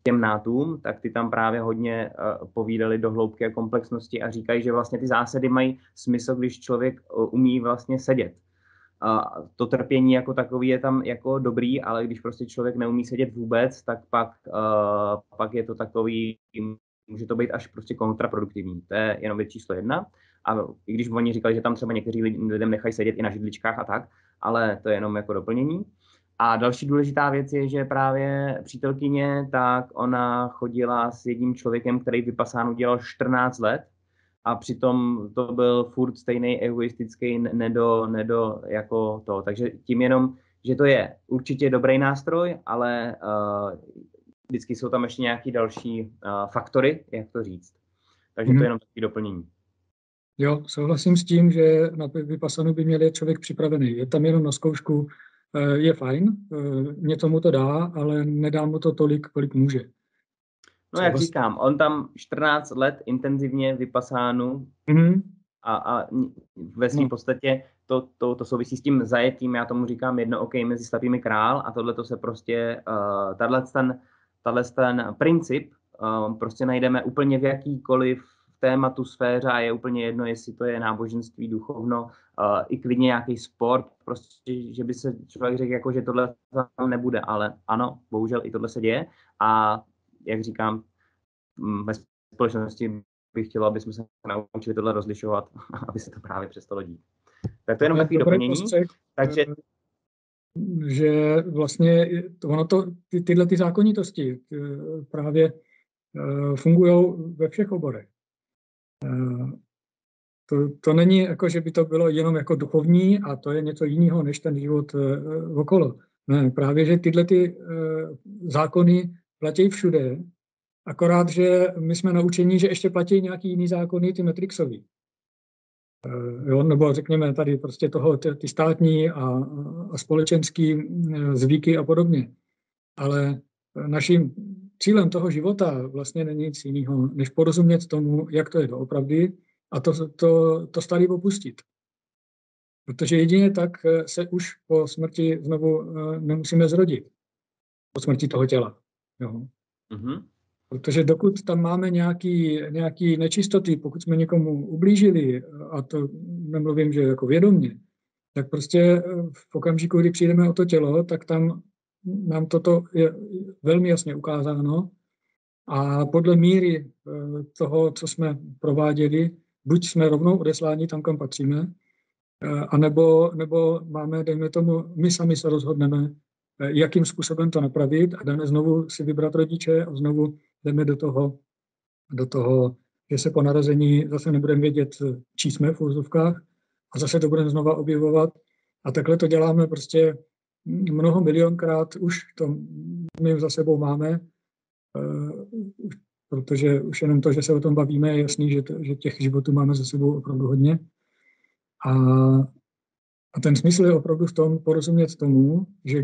těm nátům, tak ty tam právě hodně povídali do hloubky a komplexnosti a říkají, že vlastně ty zásady mají smysl, když člověk umí vlastně sedět. To trpění jako takový je tam jako dobrý, ale když prostě člověk neumí sedět vůbec, tak pak je to takový, může to být až prostě kontraproduktivní. To je jenom věc číslo 1. A i když oni říkali, že tam třeba někteří lidem nechají sedět i na židličkách a tak, ale to je jenom jako doplnění. A další důležitá věc je, že právě přítelkyně, tak ona chodila s jedním člověkem, který vypasánu dělal 14 let, a přitom to byl furt stejný egoistický nedo jako to. Takže tím jenom, že to je určitě dobrý nástroj, ale vždycky jsou tam ještě nějaký další faktory, jak to říct. Takže to je jenom takové doplnění. Jo, souhlasím s tím, že na vypasanu by měl člověk připravený. Je tam jenom na zkoušku, je fajn, něco mu to dá, ale nedá mu to tolik, kolik může. No jak říkám, on tam 14 let intenzivně vypasánu a ve svým podstatě to souvisí s tím zajetím, já tomu říkám jedno okej mezi slepými král a tohle to se prostě, ten princip prostě najdeme úplně v jakýkoliv tématu, sféře a je úplně jedno, jestli to je náboženství, duchovno, i klidně nějaký sport, prostě, že by se člověk řekl, jako, že tohle tam nebude, ale ano, bohužel i tohle se děje a jak říkám, ve společnosti bych chtěl, aby jsme se naučili tohle rozlišovat, aby se to právě přestalo dít. Tak to je jenom takový doplnění. Takže že vlastně tyhle ty zákonitosti právě fungují ve všech oborech. To není jako, že by to bylo jenom jako duchovní a to je něco jiného než ten život okolo. Ne, právě, že tyhle ty zákony platí všude, akorát, že my jsme naučení, že ještě platí nějaký jiný zákony, ty matrixový. Jo, nebo řekněme tady prostě ty státní a společenský zvyky a podobně. Ale naším cílem toho života vlastně není nic jiného, než porozumět tomu, jak to je doopravdy a to starý opustit. Protože jedině tak se už po smrti znovu nemusíme zrodit. Po smrti toho těla. Jo. Mm-hmm. Protože dokud tam máme nějaký nečistoty, pokud jsme někomu ublížili, a to nemluvím, že jako vědomě, tak prostě v okamžiku, kdy přijdeme o to tělo, tak tam nám toto je velmi jasně ukázáno a podle míry toho, co jsme prováděli, buď jsme rovnou odesláni tam, kam patříme, nebo máme, dejme tomu, my sami se rozhodneme, jakým způsobem to napravit a jdeme znovu si vybrat rodiče a znovu jdeme do toho, že se po narození zase nebudeme vědět, čí jsme v úzovkách a zase to budeme znova objevovat. A takhle to děláme prostě mnoho milionkrát, už to my za sebou máme, protože už jenom to, že se o tom bavíme, je jasný, že těch životů máme za sebou opravdu hodně. A ten smysl je opravdu v tom porozumět tomu, že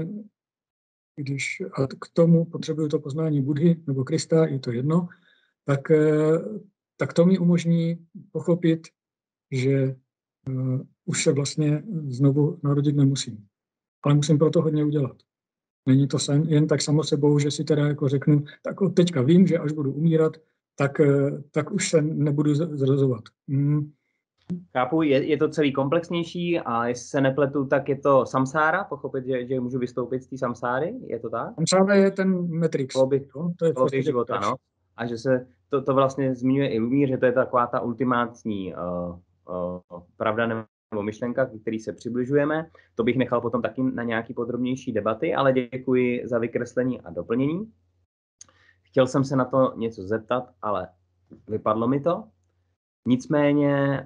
když a k tomu potřebuju to poznání Budhy nebo Krista, je to jedno, tak to mi umožní pochopit, že už se vlastně znovu narodit nemusím. Ale musím pro to hodně udělat. Není to jen tak samo sebou, že si teda jako řeknu, tak od teďka vím, že až budu umírat, tak už se nebudu zrozovat. Chápu, je to celý komplexnější a jestli se nepletu, tak je to samsára, pochopit, že můžu vystoupit z té samsáry, je to tak? Samsára je ten matrix. To je koloběh života, no. A že se to vlastně zmiňuje i Lumír, že to je taková ta ultimátní pravda nebo myšlenka, k který se přibližujeme. To bych nechal potom taky na nějaký podrobnější debaty, ale děkuji za vykreslení a doplnění. Chtěl jsem se na to něco zeptat, ale vypadlo mi to. Nicméně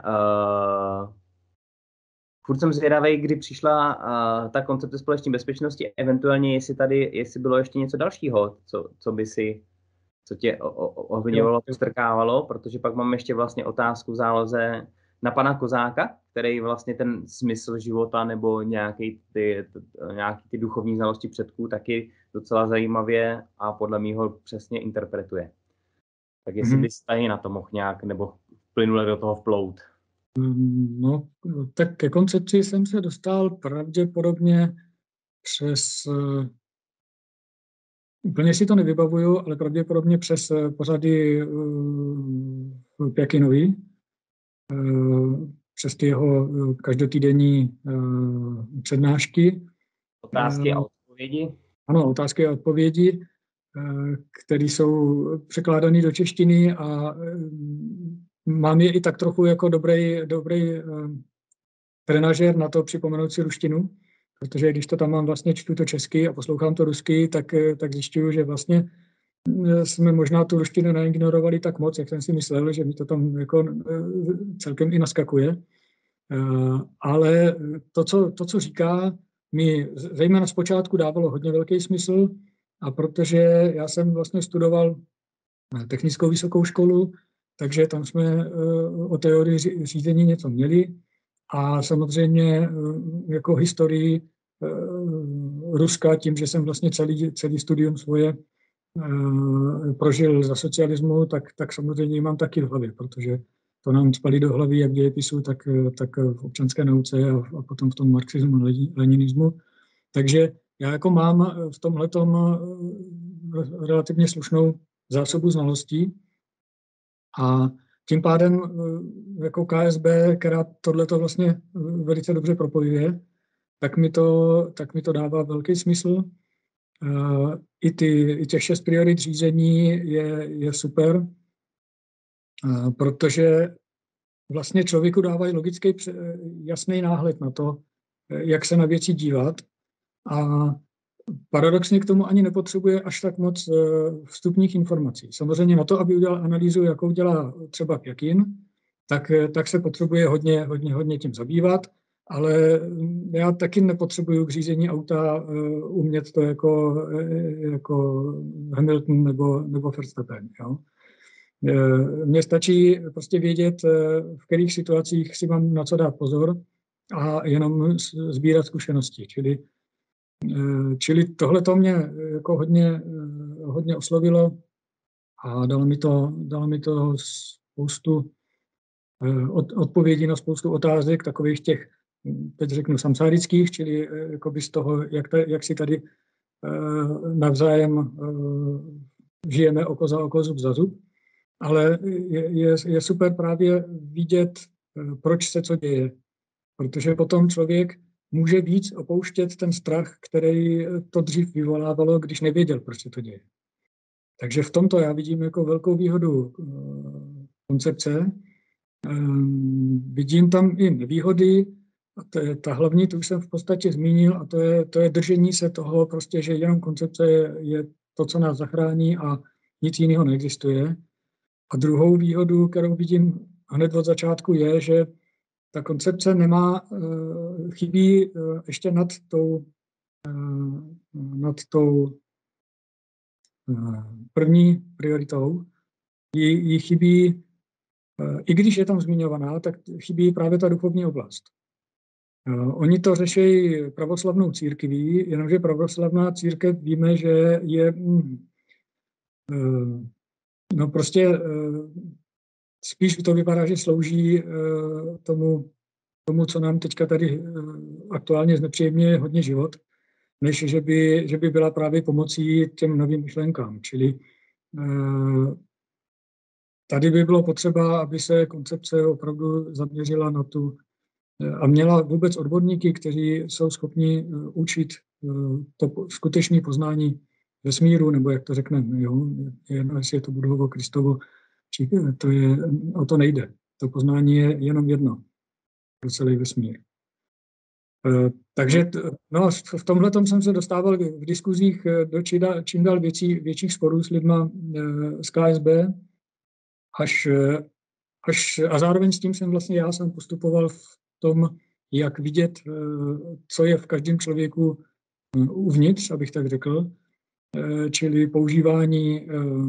furt jsem zvědavý, kdy přišla ta koncepce společné bezpečnosti, eventuálně jestli bylo ještě něco dalšího, co tě ovlivňovalo, postrkávalo, protože pak mám ještě vlastně otázku v záloze na pana Kozáka, který vlastně ten smysl života nebo nějaký ty duchovní znalosti předků taky docela zajímavě a podle mýho přesně interpretuje. Tak jestli bys tady na to mohl nějak nebo plynule do toho vplout. No, tak ke koncepci jsem se dostal pravděpodobně přes Úplně si to nevybavuju, ale pravděpodobně přes pořady Pěkinovi, přes ty jeho každotýdenní přednášky. Otázky a odpovědi. Ano, otázky a odpovědi, které jsou překládány do češtiny a mám je i tak trochu jako dobrý trenažér na to připomenout si ruštinu, protože když to tam mám vlastně čtu to česky a poslouchám to rusky, tak zjišťuju, že vlastně jsme možná tu ruštinu neignorovali tak moc, jak jsem si myslel, že mi to tam jako celkem i naskakuje. Ale to, co říká, mi zejména zpočátku dávalo hodně velký smysl, a protože já jsem vlastně studoval technickou vysokou školu, takže tam jsme o teorii řízení něco měli a samozřejmě jako historii Ruska, tím, že jsem vlastně celý studium svoje prožil za socialismu, tak samozřejmě mám taky v hlavě, protože to nám spali do hlavy jak v dějepisu, tak v občanské nauce a potom v tom marxismu, leninismu. Takže já jako mám v tomhletom relativně slušnou zásobu znalostí a tím pádem jako KSB, která tohleto vlastně velice dobře propojuje, tak mi to dává velký smysl. I těch 6 priorit řízení je super, protože vlastně člověku dávají logický jasný náhled na to, jak se na věci dívat, a paradoxně k tomu ani nepotřebuje až tak moc vstupních informací. Samozřejmě na to, aby udělal analýzu, jakou dělá třeba Pěkin, tak se potřebuje hodně tím zabývat, ale já taky nepotřebuju k řízení auta umět to jako Hamilton nebo Verstappen. Jo? Mně stačí prostě vědět, v kterých situacích si mám na co dát pozor a jenom sbírat zkušenosti. Čili tohle to mě jako hodně oslovilo a dalo mi to spoustu odpovědí na spoustu otázek, takových těch, teď řeknu, samsárických, čili jakoby z toho, jak si tady navzájem žijeme oko za oko, zub za zub. Ale je super právě vidět, proč se co děje. Protože potom člověk může víc opouštět ten strach, který to dřív vyvolávalo, když nevěděl, proč se to děje. Takže v tomto já vidím jako velkou výhodu koncepce. Vidím tam i nevýhody, a ta hlavní, tu už jsem v podstatě zmínil, a to je držení se toho, prostě, že jenom koncepce je to, co nás zachrání a nic jiného neexistuje. A druhou výhodu, kterou vidím hned od začátku, je, že ta koncepce chybí ještě nad tou první prioritou. Jí chybí, i když je tam zmiňovaná, tak chybí právě ta duchovní oblast. Oni to řeší pravoslavnou církví, jenomže pravoslavná církev víme, že je no prostě spíš to vypadá, že slouží tomu, co nám teďka tady aktuálně znepříjemňuje hodně život, než že by byla právě pomocí těm novým myšlenkám. Čili tady by bylo potřeba, aby se koncepce opravdu zaměřila na tu a měla vůbec odborníky, kteří jsou schopni učit to skutečné poznání vesmíru, nebo jak to řekneme, jo? Jedno, jestli je to Buddhovo, Kristovo, či o to nejde. To poznání je jenom jedno pro celý vesmír. Takže v tomhletom jsem se dostával v diskuzích do čím dál větších sporů s lidma z KSB, a zároveň s tím jsem vlastně já jsem postupoval v tom, jak vidět, co je v každém člověku uvnitř, abych tak řekl, čili používání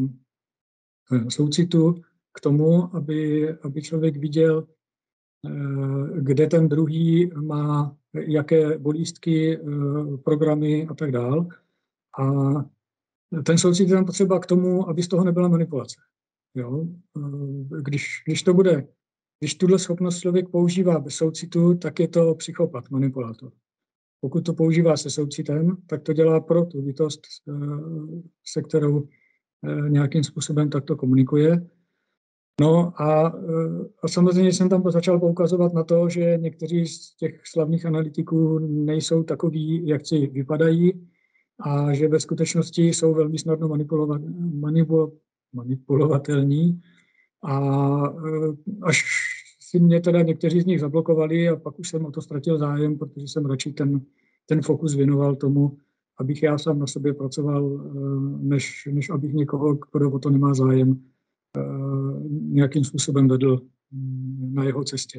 soucitu k tomu, aby člověk viděl, kde ten druhý má jaké bolístky, programy a tak dál. A ten soucit je tam potřeba k tomu, aby z toho nebyla manipulace. Jo? Když tuhle schopnost člověk používá bez soucitu, tak je to psychopat, manipulátor. pokud to používá se soucitem, tak to dělá pro tu bytost, se kterou nějakým způsobem takto komunikuje. No a samozřejmě jsem tam začal poukazovat na to, že někteří z těch slavných analytiků nejsou takoví, jak si vypadají, a že ve skutečnosti jsou velmi snadno manipulovatelní. A až si mě teda někteří z nich zablokovali a pak už jsem o to ztratil zájem, protože jsem radši ten fokus věnoval tomu, abych já sám na sobě pracoval, než abych někoho, kdo o to nemá zájem, nějakým způsobem vedl na jeho cestě.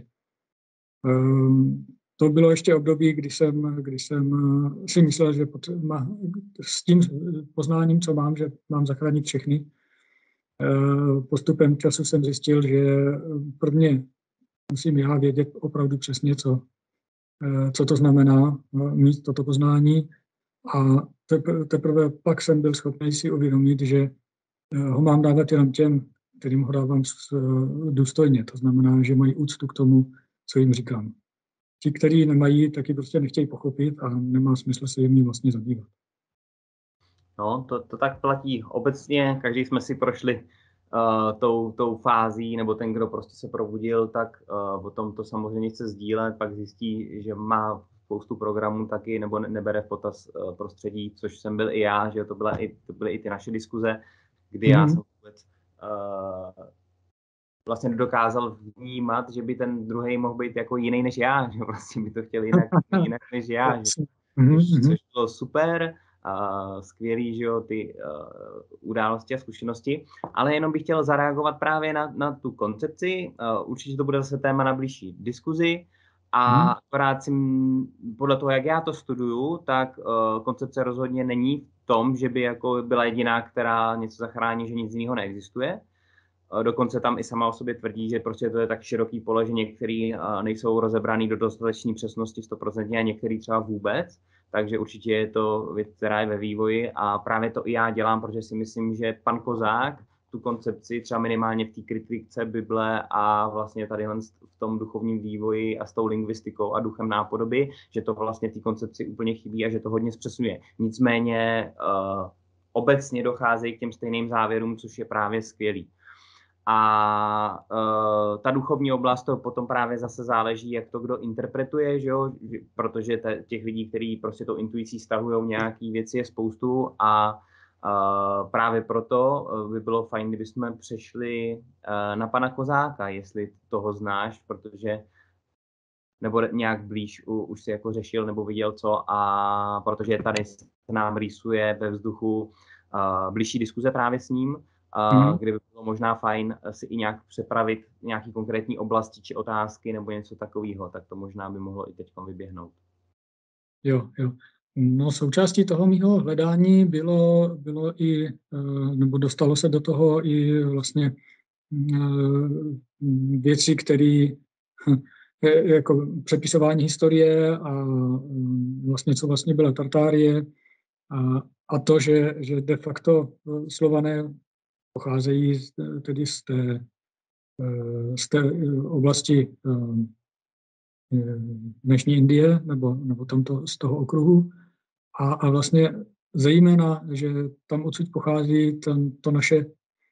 To bylo ještě období, kdy jsem si myslel, že s tím poznáním, co mám, že mám zachránit všechny. Postupem času jsem zjistil, že prvně musím já vědět opravdu přesně, co to znamená mít toto poznání, a teprve pak jsem byl schopný si uvědomit, že ho mám dávat jenom těm, kterým ho dávám důstojně. To znamená, že mají úctu k tomu, co jim říkám. Ti, kteří nemají, taky prostě nechtějí pochopit a nemá smysl se jim vlastně zabývat. No, to tak platí obecně, každý jsme si prošli tou fází, nebo ten, kdo prostě se probudil, tak potom to samozřejmě chce sdílet, pak zjistí, že má spoustu programů taky, nebo nebere v potaz prostředí, což jsem byl i já, že to byly i ty naše diskuze, kdy já jsem vůbec vlastně nedokázal vnímat, že by ten druhý mohl být jako jiný než já, že vlastně by to chtěl jinak než já, což bylo super, skvělý, že jo, ty události a zkušenosti, ale jenom bych chtěl zareagovat právě na tu koncepci, určitě to bude zase téma na blížší diskuzi, a akorát podle toho, jak já to studuju, tak koncepce rozhodně není v tom, že by jako byla jediná, která něco zachrání, že nic jiného neexistuje. Dokonce tam i sama o sobě tvrdí, že prostě to je tak široký pole, že některý nejsou rozebraný do dostatečné přesnosti 100% a některý třeba vůbec. Takže určitě je to věc, která je ve vývoji, a právě to i já dělám, protože si myslím, že pan Kozák tu koncepci třeba minimálně v té kritice Bible a vlastně tady v tom duchovním vývoji a s tou lingvistikou a duchem nápodoby, že to vlastně v té koncepci úplně chybí a že to hodně zpřesňuje. Nicméně obecně docházejí k těm stejným závěrům, což je právě skvělý. A ta duchovní oblast, to potom právě zase záleží, jak to kdo interpretuje, že jo? Protože těch lidí, kteří prostě tou intuicí stahují nějaké věci, je spoustu, a právě proto by bylo fajn, kdybychom přešli na pana Kozáka, jestli toho znáš, protože nebo nějak blíž už si jako řešil nebo viděl co, a protože tady se nám rýsuje ve vzduchu blížší diskuze právě s ním, kdyby bylo možná fajn si i nějak přepravit nějaký konkrétní oblasti či otázky nebo něco takového, tak to možná by mohlo i teď vyběhnout. Jo. No, součástí toho mýho hledání bylo i, nebo dostalo se do toho i vlastně věci, které jako přepisování historie a vlastně co vlastně byla Tartárie, a to, že de facto Slované pocházejí tedy z té oblasti dnešní Indie, nebo tamto z toho okruhu, a vlastně zejména, že tam odsud pochází to naše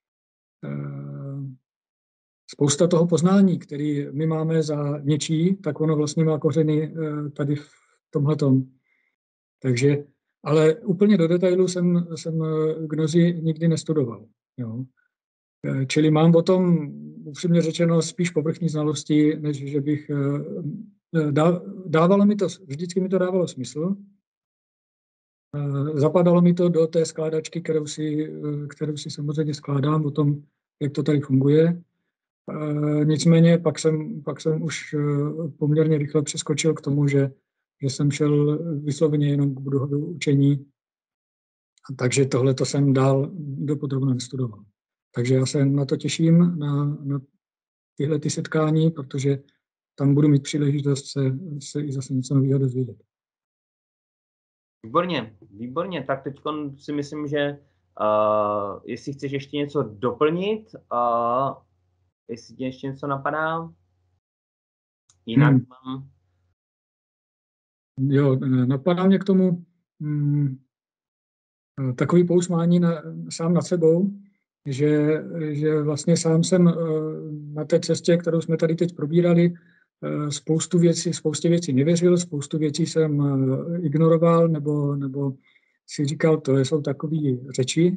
spousta toho poznání, který my máme za něčí, tak ono vlastně má kořeny tady v tomhletom. Takže, ale úplně do detailu jsem gnozi nikdy nestudoval. Jo. Čili mám o tom, upřímně řečeno, spíš povrchní znalosti, než že bych dávalo mi to, vždycky mi to dávalo smysl. Zapadalo mi to do té skládačky, kterou si samozřejmě skládám o tom, jak to tady funguje. Nicméně pak jsem už poměrně rychle přeskočil k tomu, že jsem šel vysloveně jenom k buddhovému učení, takže tohle to jsem dál dopodrobna nestudoval. Takže já se na to těším, na tyhle ty setkání, protože tam budu mít příležitost se i zase něco nového dozvědět. Výborně. Tak teď si myslím, že jestli chceš ještě něco doplnit, jestli ti ještě něco napadá, jinak mám... Jo, napadá mě k tomu takový pousmání sám nad sebou, že vlastně sám jsem na té cestě, kterou jsme tady teď probírali, spoustě věcí nevěřil, spoustu věcí jsem ignoroval nebo si říkal, to jsou takové řeči.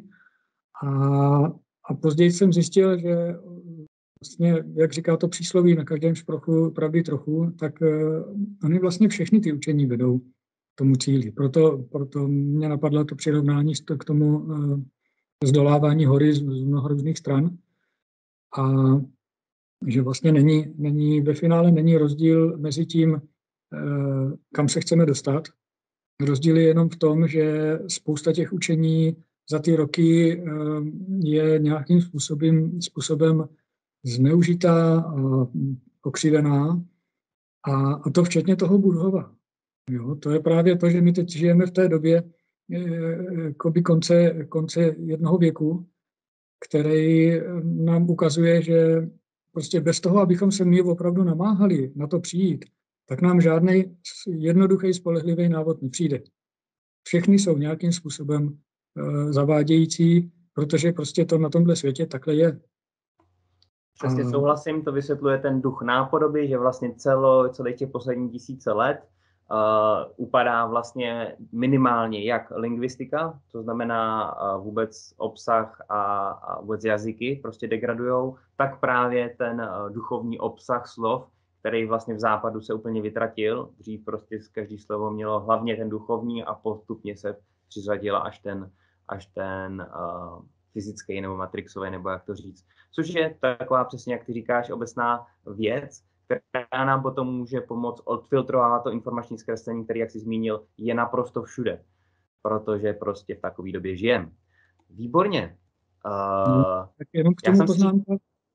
A později jsem zjistil, že vlastně, jak říká to přísloví, na každém šprochu pravdy trochu, tak oni vlastně všechny ty učení vedou tomu cíli. Proto mě napadlo to přirovnání k tomu zdolávání hory z mnoha různých stran. A že vlastně ve finále není rozdíl mezi tím, kam se chceme dostat. Rozdíl je jenom v tom, že spousta těch učení za ty roky je nějakým způsobem zneužitá, pokřivená, a to včetně toho Buddhova. Jo, to je právě to, že my teď žijeme v té době konce jednoho věku, který nám ukazuje, že prostě bez toho, abychom se my opravdu namáhali na to přijít, tak nám žádný jednoduchý, spolehlivý návod nepřijde. Všechny jsou nějakým způsobem zavádějící, protože prostě to na tomhle světě takhle je. Přesně souhlasím, to vysvětluje ten duch nápodoby, že vlastně celých těch posledních 1000 let upadá vlastně minimálně jak lingvistika, to znamená vůbec obsah a vůbec jazyky prostě degradujou, tak právě ten duchovní obsah slov, který vlastně v západu se úplně vytratil. Dřív prostě každý slovo mělo hlavně ten duchovní a postupně se přiřadila až ten fyzický nebo matrixový, nebo jak to říct. Což je taková přesně, jak ty říkáš, obecná věc, která nám potom může pomoct odfiltrovat to informační zkreslení, který, jak jsi zmínil, je naprosto všude. Protože prostě v takové době žijeme. Výborně. Tak jenom k tomu poznámka.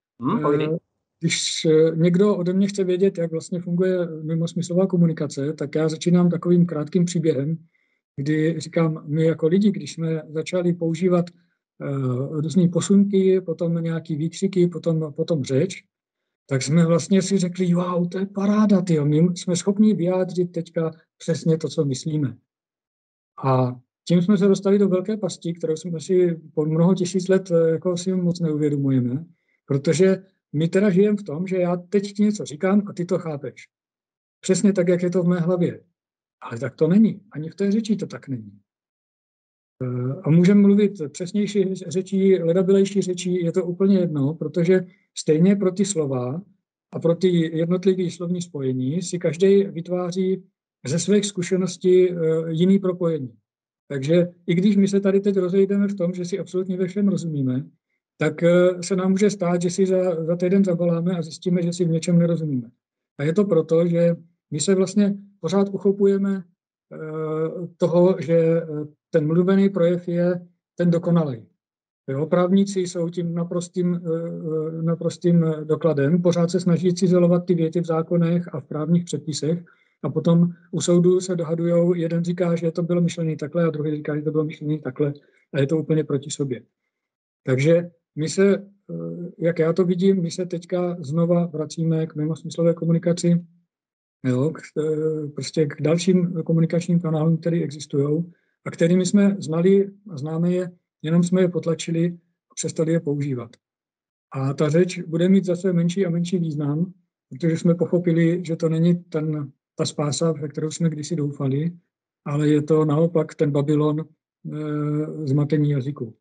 Když někdo ode mě chce vědět, jak vlastně funguje mimosmyslová komunikace, tak já začínám takovým krátkým příběhem, kdy říkám, my jako lidi, když jsme začali používat různé posunky, potom nějaký výkřiky, potom řeč, tak jsme vlastně si řekli, wow, to je paráda, tyjo, my jsme schopni vyjádřit teďka přesně to, co myslíme. A tím jsme se dostali do velké pasti, kterou jsme si po mnoho tisíc let jako si moc neuvědomujeme, protože my teda žijeme v tom, že já teď ti něco říkám a ty to chápeš. Přesně tak, jak je to v mé hlavě. Ale tak to není. Ani v té řeči to tak není. A můžeme mluvit přesnější řečí, ledabilejší řečí, je to úplně jedno, protože stejně pro ty slova a pro ty jednotlivé slovní spojení si každý vytváří ze svých zkušeností jiný propojení. Takže i když my se tady teď rozejdeme v tom, že si absolutně ve všem rozumíme, tak se nám může stát, že si za týden zavoláme a zjistíme, že si v něčem nerozumíme. A je to proto, že my se vlastně pořád uchopujeme toho, že ten mluvený projev je ten dokonalý. Jo, právníci jsou tím naprostým dokladem, pořád se snaží cizelovat ty věty v zákonech a v právních předpisech a potom u soudu se dohadujou, jeden říká, že to bylo myšlené takhle a druhý říká, že to bylo myšlené takhle a je to úplně proti sobě. Takže my se, jak já to vidím, my se teďka znova vracíme k mimosmyslové komunikaci, jo, prostě k dalším komunikačním kanálům, které existují a kterými jsme znali a známe je, jenom jsme je potlačili a přestali je používat. A ta řeč bude mít zase menší a menší význam, protože jsme pochopili, že to není ta spása, ve kterou jsme kdysi doufali, ale je to naopak ten Babylon zmatení jazyku.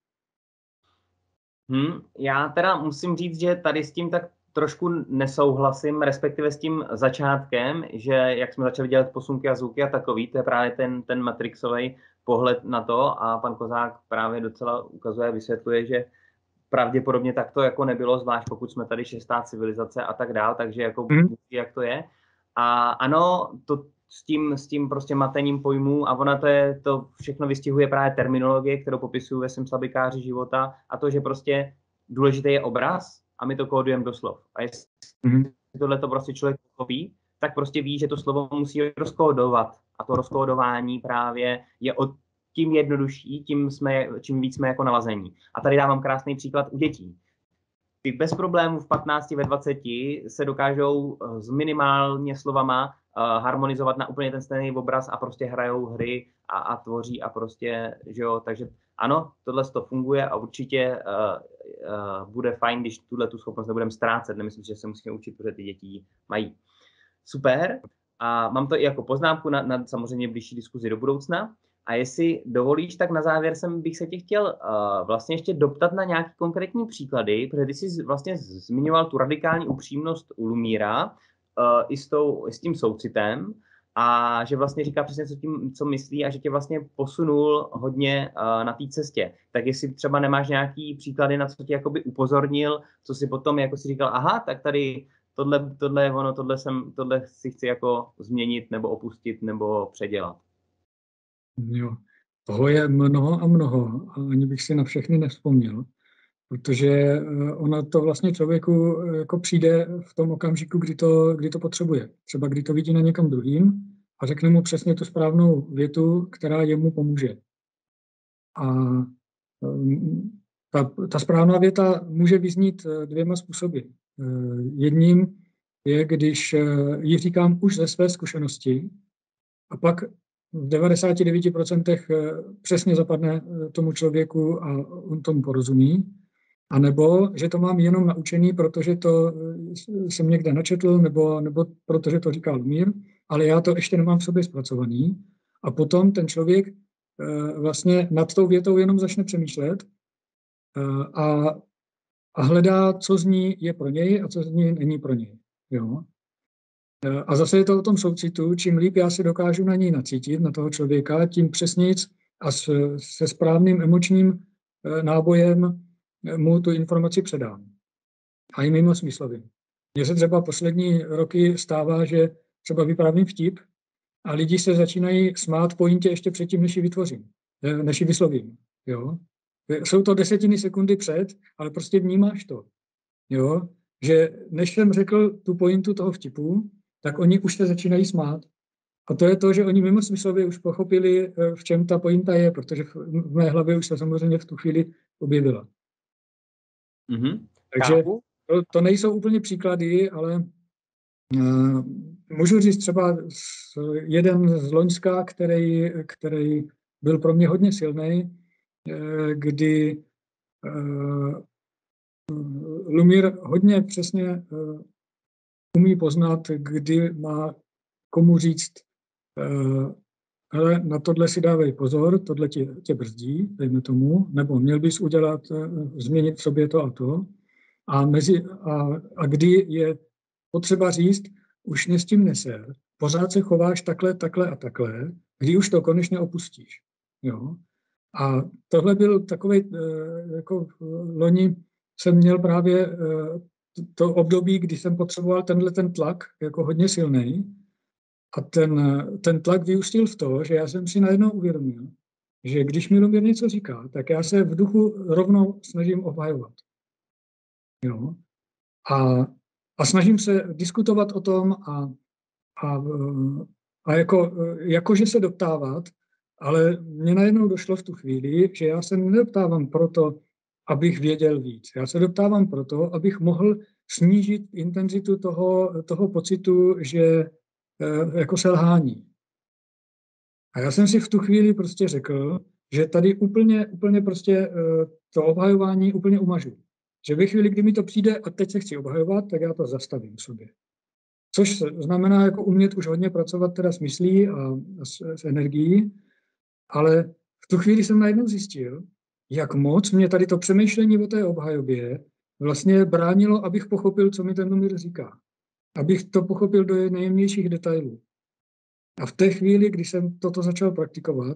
Já teda musím říct, že tady s tím tak trošku nesouhlasím, respektive s tím začátkem, že jak jsme začali dělat posunky a zvuky a takový, to je právě ten matrixový pohled na to a pan Kozák právě docela ukazuje, vysvětluje, že pravděpodobně tak to jako nebylo, zvlášť pokud jsme tady 6. civilizace a tak dál, takže jako jak to je. A ano, to s tím prostě matením pojmů a ona to všechno vystihuje právě terminologie, kterou popisuju ve svém slabikáři života a to, že prostě důležitý je obraz a my to kódujeme do slov. A jestli tohle to prostě člověk pochopí, tak prostě ví, že to slovo musí rozkódovat. A to rozkódování právě je tím jednodušší, čím víc jsme jako nalazení. A tady dávám krásný příklad u dětí. Ty bez problémů v 15, ve 20 se dokážou s minimálně slovama harmonizovat na úplně ten stejný obraz a prostě hrajou hry a tvoří a prostě, že jo, takže ano, tohle to funguje a určitě bude fajn, když tu schopnost nebudeme ztrácet. Nemyslím, že se musíme učit, protože ty děti mají. Super. A mám to i jako poznámku na samozřejmě blížší diskuzi do budoucna. A jestli dovolíš, tak na závěr bych se tě chtěl vlastně ještě doptat na nějaké konkrétní příklady, protože ty jsi vlastně zmiňoval tu radikální upřímnost u Lumíra i s tím soucitem a že vlastně říká přesně co myslí a že tě vlastně posunul hodně na té cestě. Tak jestli třeba nemáš nějaký příklady, na co tě jakoby upozornil, co si potom jako si říkal, aha, tak tady tohle je ono, tohle si chci jako změnit nebo opustit nebo předělat. Jo, toho je mnoho a mnoho a ani bych si na všechny nevzpomněl, protože ona to vlastně člověku jako přijde v tom okamžiku, kdy to potřebuje. Třeba kdy to vidí na někam druhým a řekne mu přesně tu správnou větu, která jemu pomůže. A ta správná věta může vyznít dvěma způsoby. Jedním je, když ji říkám už ze své zkušenosti a pak v 99% přesně zapadne tomu člověku a on tomu porozumí. A nebo, že to mám jenom naučený, protože to jsem někde načetl, nebo protože to říkal Lumír, ale já to ještě nemám v sobě zpracovaný. A potom ten člověk vlastně nad tou větou jenom začne přemýšlet a hledá, co z ní je pro něj a co z ní není pro něj. Jo? A zase je to o tom soucitu, čím líp já se dokážu na něj nacítit, na toho člověka, tím přesnějc a se správným emočním nábojem mu tu informaci předám. A i mimo smyslovým. Mně se třeba poslední roky stává, že třeba vyprávím vtip a lidi se začínají smát pointě ještě předtím, než ji vyslovím. Jo? Jsou to desetiny sekundy před, ale prostě vnímáš to. Jo? Že než jsem řekl tu pointu toho vtipu, tak oni už se začínají smát. A to je to, že oni mimo smyslově už pochopili, v čem ta pointa je, protože v mé hlavě už se samozřejmě v tu chvíli objevila. Mm-hmm. Takže to nejsou úplně příklady, ale můžu říct třeba jeden z Loňska, který byl pro mě hodně silný, kdy Lumír hodně přesně umí poznat, kdy má komu říct, hele, na tohle si dávej pozor, tohle tě brzdí, dejme tomu, nebo měl bys změnit v sobě to a to. A kdy je potřeba říct, už mě s tím neser, pořád se chováš takhle a takhle, kdy už to konečně opustíš. Jo? A tohle byl takový, jako loni jsem měl právě to období, kdy jsem potřeboval ten tlak jako hodně silný. A ten tlak vyústil v to, že já jsem si najednou uvědomil, že když mi Lumír něco říká, tak já se v duchu rovnou snažím obhajovat. Jo? A snažím se diskutovat o tom a jakože se doptávat, ale mně najednou došlo v tu chvíli, že já se nedoptávám proto, abych věděl víc. Já se doptávám proto, abych mohl snížit intenzitu toho pocitu, že jako selhání. A já jsem si v tu chvíli prostě řekl, že tady úplně prostě to obhajování úplně umažu. Že ve chvíli, kdy mi to přijde a teď se chci obhajovat, tak já to zastavím v sobě. Což znamená jako umět už hodně pracovat teda s myslí a s energií, ale v tu chvíli jsem najednou zjistil, jak moc mě tady to přemýšlení o té obhajobě vlastně bránilo, abych pochopil, co mi ten Lumír říká. Abych to pochopil do nejjemnějších detailů. A v té chvíli, když jsem toto začal praktikovat,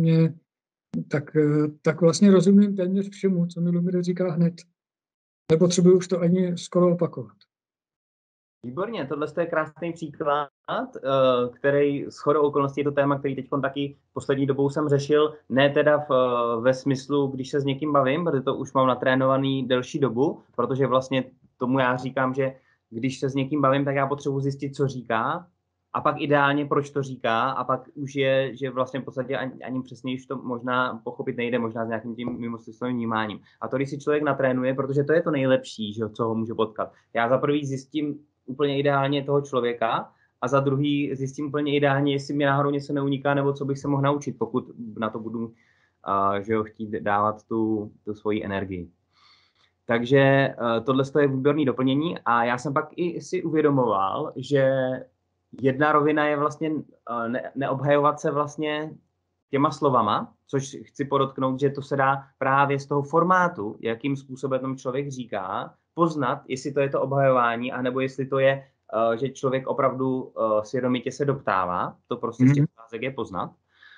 tak vlastně rozumím téměř všemu, co mi Lumír říká hned. Nepotřebuji už to ani skoro opakovat. Výborně, tohle je krásný příklad, který shodou okolností je to téma, který teď taky poslední dobou jsem řešil, ne teda ve smyslu, když se s někým bavím, protože to už mám natrénovaný delší dobu, protože vlastně tomu já říkám, že když se s někým bavím, tak já potřebuji zjistit, co říká, a pak ideálně, proč to říká, a pak už je, že vlastně v podstatě ani přesně už to možná pochopit nejde, možná s nějakým tím mimosmyslovým vnímáním. A to, když si člověk natrénuje, protože to je to nejlepší, že, co ho může potkat. Já za prvý zjistím úplně ideálně toho člověka a za druhý zjistím úplně ideálně, jestli mi náhodou něco neuniká, nebo co bych se mohl naučit, pokud na to budu že jo, chtít dávat tu svoji energii. Takže tohle je výborné doplnění a já jsem pak i si uvědomoval, že jedna rovina je vlastně neobhajovat se vlastně těma slovama, což chci podotknout, že to se dá právě z toho formátu, jakým způsobem tomu člověk říká, poznat, jestli to je to obhajování, anebo jestli to je, že člověk opravdu svědomitě se doptává. To prostě z těch otázek je poznat.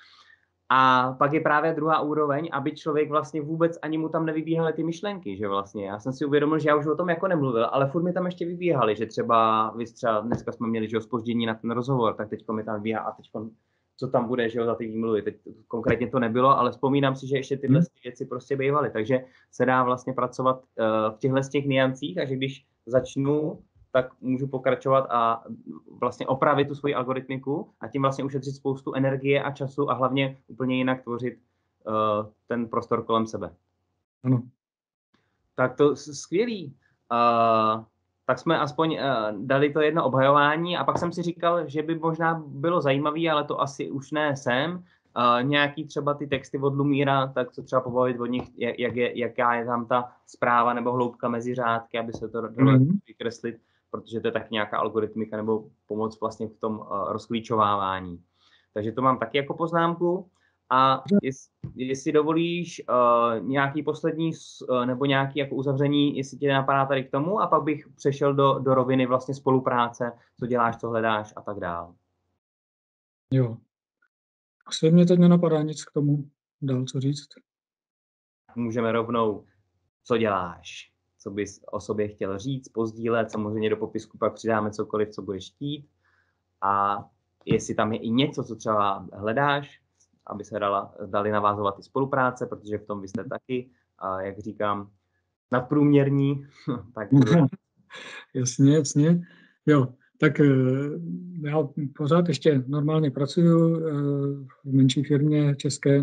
A pak je právě druhá úroveň, aby člověk vlastně vůbec ani mu tam nevybíhaly ty myšlenky, že vlastně. Já jsem si uvědomil, že já už o tom jako nemluvil, ale furt mi tam ještě vybíhaly, že třeba dneska jsme měli, že zpoždění na ten rozhovor, tak teďko mi tam vybíhá a teďko co tam bude, že jo, za ty výmluvy. Teď konkrétně to nebylo, ale vzpomínám si, že ještě tyhle věci prostě bývaly, takže se dá vlastně pracovat v těchto těch niancích a že když začnu, tak můžu pokračovat a vlastně opravit tu svoji algoritmiku a tím vlastně ušetřit spoustu energie a času a hlavně úplně jinak tvořit ten prostor kolem sebe. Ano. Tak to skvělý. Tak jsme aspoň dali to jedno obhajování a pak jsem si říkal, že by možná bylo zajímavý, ale to asi už ne sem, nějaký třeba ty texty od Lumíra, tak co třeba pobavit od nich, jaká je tam ta zpráva nebo hloubka mezi řádky, aby se to dalo vykreslit, protože to je tak nějaká algoritmika nebo pomoc vlastně v tom rozklíčovávání. Takže to mám taky jako poznámku. A jestli dovolíš nějaký poslední nebo nějaký jako uzavření, jestli tě napadá tady k tomu, a pak bych přešel do roviny vlastně spolupráce, co děláš, co hledáš a tak dále. Jo. Asi mě teď nenapadá nic k tomu dál, co říct. Můžeme rovnou, co děláš, co bys o sobě chtěl říct, pozdílet, samozřejmě do popisku pak přidáme cokoliv, co budeš chtít. A jestli tam je i něco, co třeba hledáš, aby se dali navázovat ty spolupráce, protože v tom vy jste taky, jak říkám, nadprůměrní. Tak Jasně. Jo, tak já pořád ještě normálně pracuji v menší firmě české,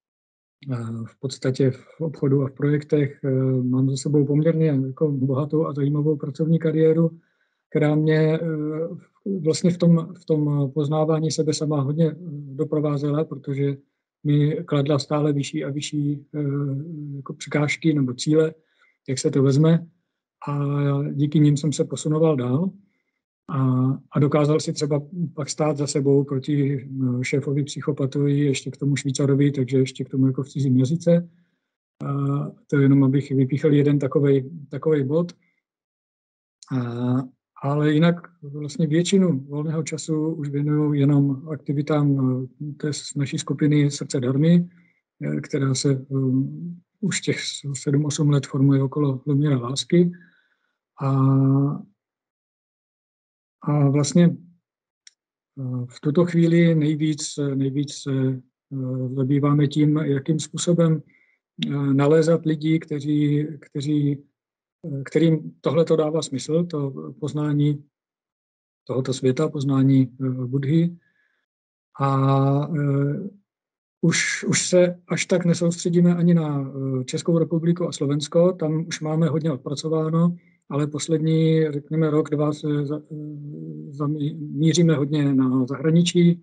v podstatě v obchodu a v projektech. Mám za sebou poměrně jako bohatou a zajímavou pracovní kariéru, která mě vlastně v tom poznávání sebe sama hodně doprovázela, protože mi kladla stále vyšší a vyšší jako překážky nebo cíle, jak se to vezme. A díky nim jsem se posunoval dál a dokázal si třeba pak stát za sebou proti šéfovi psychopatovi, ještě k tomu Švýcarovi, takže ještě k tomu jako v cizím jazyce. To jenom, abych vypíchl jeden takovej bod. Ale jinak vlastně většinu volného času už věnuju jenom aktivitám té naší skupiny Srdce Dharmy, která se už těch 7-8 let formuje okolo Lumíra lásky. A vlastně v tuto chvíli nejvíc se zabýváme tím, jakým způsobem nalézat lidi, kterým tohleto dává smysl, to poznání tohoto světa, poznání Buddhy. A už se až tak nesoustředíme ani na Českou republiku a Slovensko, tam už máme hodně odpracováno, ale poslední, řekněme, rok, dva se míříme hodně na zahraničí.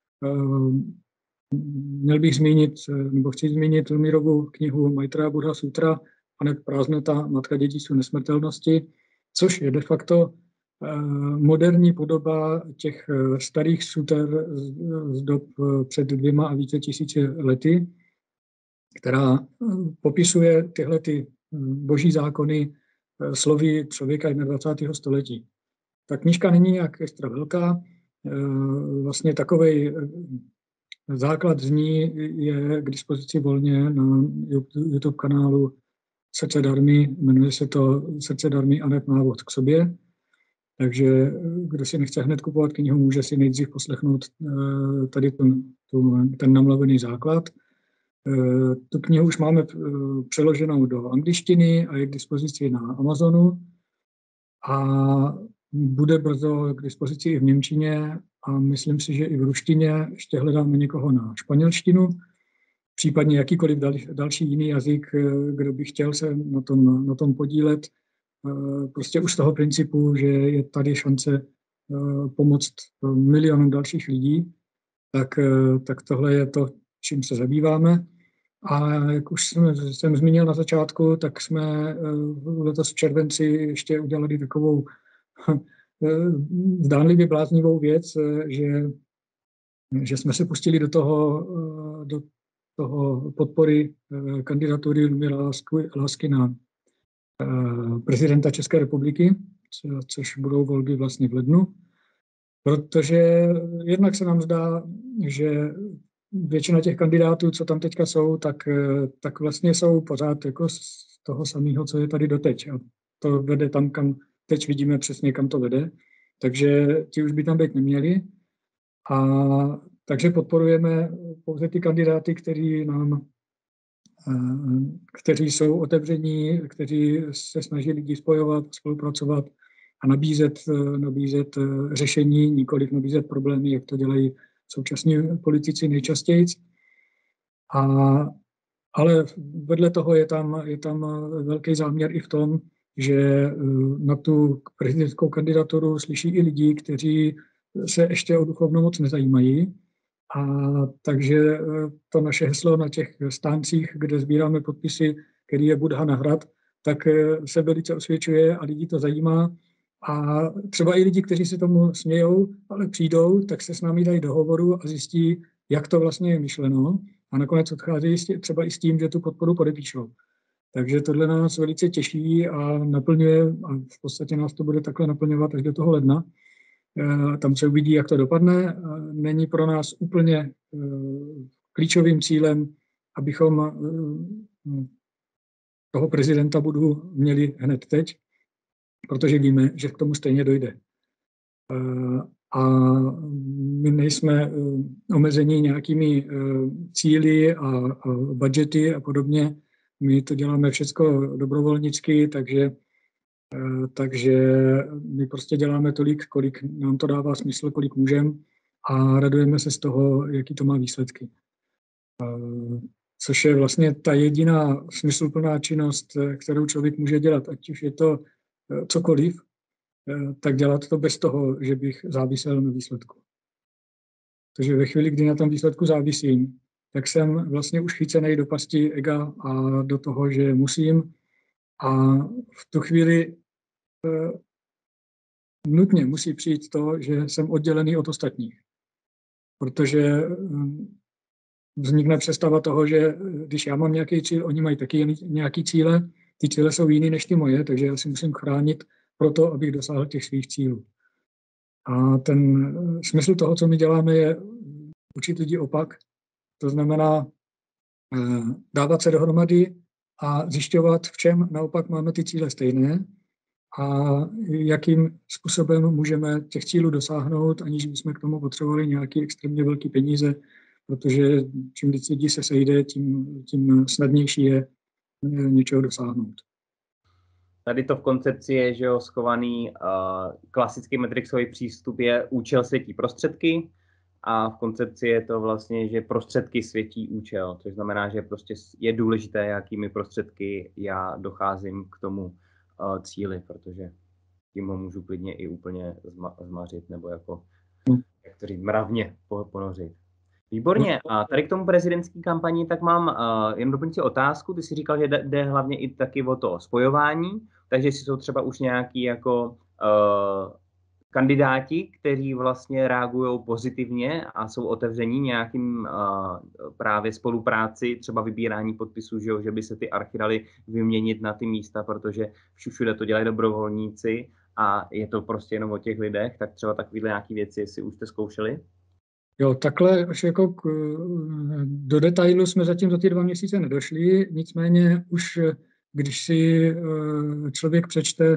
Měl bych zmínit, nebo chci zmínit Lumírovu knihu Maitreya Buddha Sutra, aneb Prázdnota, matka dědiců nesmrtelnosti, což je de facto moderní podoba těch starých suter z dob před 2 a více tisíci lety, která popisuje tyhle ty boží zákony slovy člověka 21. století. Ta knížka není nějak extra velká, vlastně takovej základ z ní je k dispozici volně na YouTube kanálu Srdce Dharmy, jmenuje se to Srdce Dharmy a hned návod k sobě. Takže kdo si nechce hned kupovat knihu, může si nejdřív poslechnout tady ten namluvený základ. Tu knihu už máme přeloženou do angličtiny a je k dispozici na Amazonu a bude brzo k dispozici i v němčině a myslím si, že i v ruštině. Ještě hledáme někoho na španělštinu, případně jakýkoliv další jiný jazyk, kdo by chtěl se na tom podílet. Prostě už z toho principu, že je tady šance pomoct milionům dalších lidí, tak tohle je to, čím se zabýváme. A jak už jsem zmínil na začátku, tak jsme letos v červenci ještě udělali takovou zdánlivě bláznivou věc, že jsme se pustili do toho podpory kandidatury Lumíra Lásky na prezidenta České republiky, což budou volby vlastně v lednu. Protože jednak se nám zdá, že většina těch kandidátů, co tam teďka jsou, tak vlastně jsou pořád jako z toho samého, co je tady doteď. A to vede tam, kam teď vidíme přesně, kam to vede. Takže ti už by tam být neměli. A takže podporujeme pouze ty kandidáty, kteří jsou otevření, kteří se snaží lidi spojovat, spolupracovat a nabízet řešení, nikoliv nabízet problémy, jak to dělají současní politici nejčastěji. Ale vedle toho je tam velký záměr i v tom, že na tu prezidentskou kandidaturu slyší i lidi, kteří se ještě o duchovno moc nezajímají. A takže to naše heslo na těch stáncích, kde sbíráme podpisy, který je Buddha na hrad, tak se velice osvědčuje a lidi to zajímá. A třeba i lidi, kteří se tomu smějou, ale přijdou, tak se s námi dají do hovoru a zjistí, jak to vlastně je myšleno. A nakonec odcházejí třeba i s tím, že tu podporu podepíšou. Takže tohle nás velice těší a naplňuje, a v podstatě nás to bude takhle naplňovat až do toho ledna. Tam se uvidí, jak to dopadne. Není pro nás úplně klíčovým cílem, abychom toho prezidenta Budhu měli hned teď, protože víme, že k tomu stejně dojde. A my nejsme omezeni nějakými cíli a budžety a podobně. My to děláme všechno dobrovolnicky, takže my prostě děláme tolik, kolik nám to dává smysl, kolik můžeme a radujeme se z toho, jaký to má výsledky. Což je vlastně ta jediná smysluplná činnost, kterou člověk může dělat, ať už je to cokoliv, tak dělat to bez toho, že bych závisel na výsledku. Takže ve chvíli, kdy na tom výsledku závisím, tak jsem vlastně už chycený do pasti ega a do toho, že musím. A v tu chvíli nutně musí přijít to, že jsem oddělený od ostatních. Protože vznikne představa toho, že když já mám nějaký cíl, oni mají taky nějaký cíle, ty cíle jsou jiný než ty moje, takže já si musím chránit proto, abych dosáhl těch svých cílů. A ten smysl toho, co my děláme, je učit lidi opak. To znamená dávat se dohromady a zjišťovat, v čem naopak máme ty cíle stejné a jakým způsobem můžeme těch cílů dosáhnout, aniž bychom k tomu potřebovali nějaké extrémně velké peníze, protože čím víc lidí se sejde, tím snadnější je něčeho dosáhnout. Tady to v koncepci je, že schovaný klasický Matrixový přístup je účel světí prostředky a v koncepci je to vlastně, že prostředky světí účel, což znamená, že prostě je důležité, jakými prostředky já docházím k tomu cíli, protože tím ho můžu klidně i úplně zmařit nebo jako, jak to říct, mravně ponořit. Výborně. A tady k tomu prezidentské kampani, tak mám jen doplňující otázku. Ty jsi říkal, že jde hlavně i taky o to spojování, takže si jsou třeba už nějaký jako kandidáti, kteří vlastně reagují pozitivně a jsou otevření nějakým právě spolupráci, třeba vybírání podpisů, že by se ty archy daly vyměnit na ty místa, protože všude to dělají dobrovolníci a je to prostě jenom o těch lidech, tak třeba takovýhle nějaký věci, jestli už jste zkoušeli? Jo, takhle až jako do detailu jsme zatím za ty 2 měsíce nedošli, nicméně už když si člověk přečte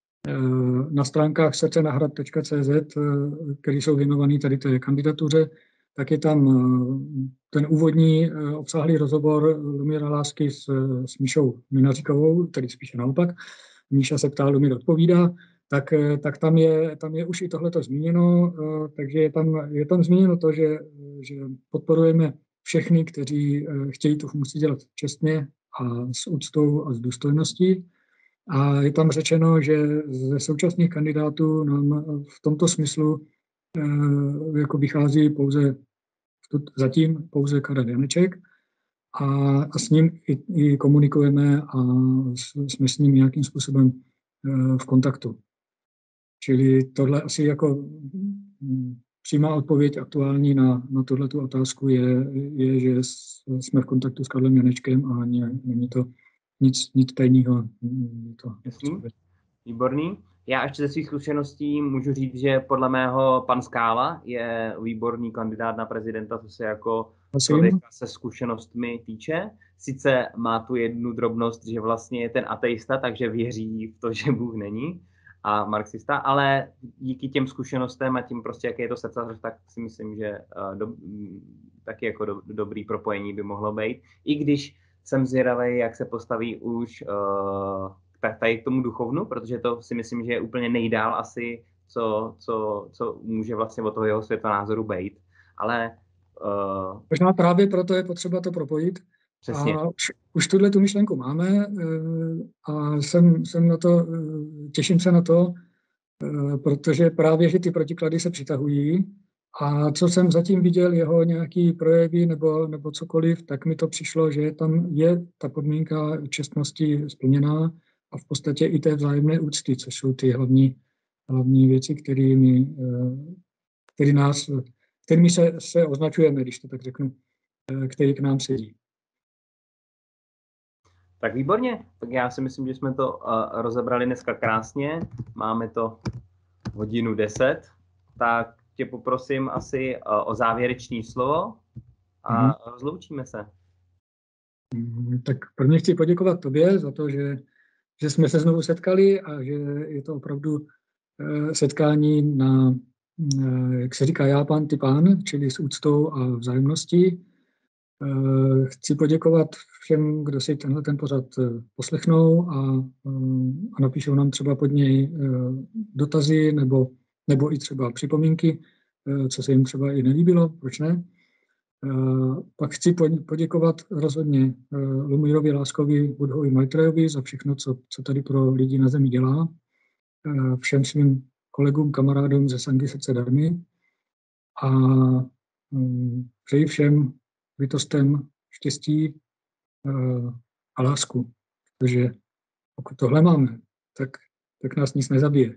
na stránkách srdcenahrad.cz, které jsou věnované tady té kandidatuře, tak je tam ten úvodní obsáhlý rozhovor Lumíra Lásky s Míšou Minaříkovou, tedy spíše naopak. Míša se ptá, Lumír odpovídá. Tak tam je už i tohleto zmíněno, takže je tam zmíněno to, že podporujeme všechny, kteří chtějí tu funkci dělat čestně a s úctou a s důstojností. A je tam řečeno, že ze současných kandidátů nám v tomto smyslu jako vychází zatím pouze Karel Janeček a s ním i komunikujeme a jsme s ním nějakým způsobem v kontaktu. Čili tohle asi jako přímá odpověď aktuální na tuhletu otázku je, že jsme v kontaktu s Karlem Janečkem a není to nic tajného. Výborný. Já ještě ze svých zkušeností můžu říct, že podle mého pan Skála je výborný kandidát na prezidenta, co se jako člověka se zkušenostmi týče. Sice má tu jednu drobnost, že vlastně je ten ateista, takže věří v to, že Bůh není a marxista, ale díky těm zkušenostem a tím prostě, jak je to srdcař, tak si myslím, že taky jako dobrý propojení by mohlo být. I když jsem zvědavý, jak se postaví už tady k tomu duchovnu, protože to si myslím, že je úplně nejdál asi, co může vlastně od toho jeho světonázoru být. Ale možná právě proto je potřeba to propojit. Přesně. A už tu myšlenku máme a jsem na to, těším se na to, protože právě, že ty protiklady se přitahují a co jsem zatím viděl, jeho nějaký projevy nebo cokoliv, tak mi to přišlo, že tam je ta podmínka čestnosti splněná a v podstatě i té vzájemné úcty, což jsou ty hlavní věci, kterými se označujeme, když to tak řeknu, který k nám sedí. Tak výborně, tak já si myslím, že jsme to rozebrali dneska krásně, máme to 1:10, tak tě poprosím asi o závěrečné slovo a rozloučíme se. Tak prvně chci poděkovat tobě za to, že jsme se znovu setkali a že je to opravdu setkání na, jak se říká, já pán, ty pán, čili s úctou a vzájemností. Chci poděkovat všem, kdo si ten pořad poslechnou a napíšou nám třeba pod něj dotazy nebo i třeba připomínky, co se jim třeba i nelíbilo, proč ne. Pak chci poděkovat rozhodně Lumírovi Láskovi, Budhovi Maitrejovi za všechno, co tady pro lidi na zemi dělá. Všem svým kolegům, kamarádům ze Sangy srdce darmy a přeji všem bytostem štěstí a lásku, protože pokud tohle máme, tak nás nic nezabije.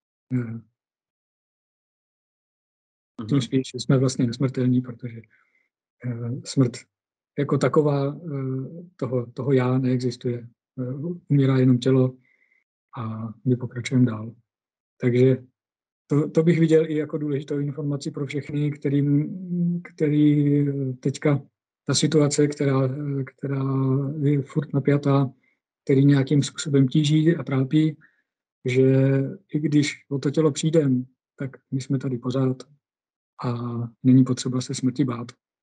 Tím spíš jsme vlastně nesmrtelní, protože smrt jako taková toho já neexistuje. Umírá jenom tělo a my pokračujeme dál. Takže to bych viděl i jako důležitou informaci pro všechny, který teďka ta situace, která je furt napjatá, který nějakým způsobem tíží a trápí, že i když o to tělo přijdeme, tak my jsme tady pořád a není potřeba se smrti bát.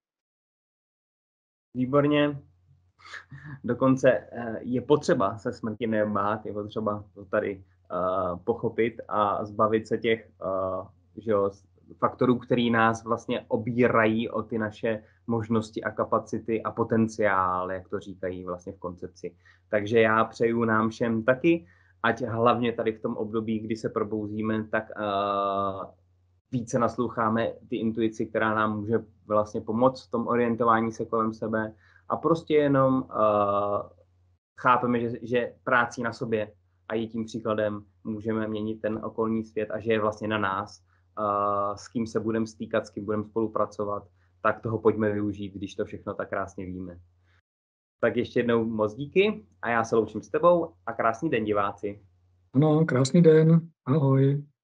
Výborně. Dokonce je potřeba se smrti nebát, je potřeba to tady pochopit a zbavit se těch faktorů, který nás vlastně obírají o ty naše možnosti a kapacity a potenciál, jak to říkají vlastně v koncepci. Takže já přeju nám všem taky, ať hlavně tady v tom období, kdy se probouzíme, tak více nasloucháme ty intuici, která nám může vlastně pomoct v tom orientování se kolem sebe a prostě jenom chápeme, že práci na sobě a i tím příkladem můžeme měnit ten okolní svět a že je vlastně na nás, s kým se budeme stýkat, s kým budeme spolupracovat, tak toho pojďme využít, když to všechno tak krásně víme. Tak ještě jednou moc díky a já se loučím s tebou a krásný den, diváci. Ano, krásný den, ahoj.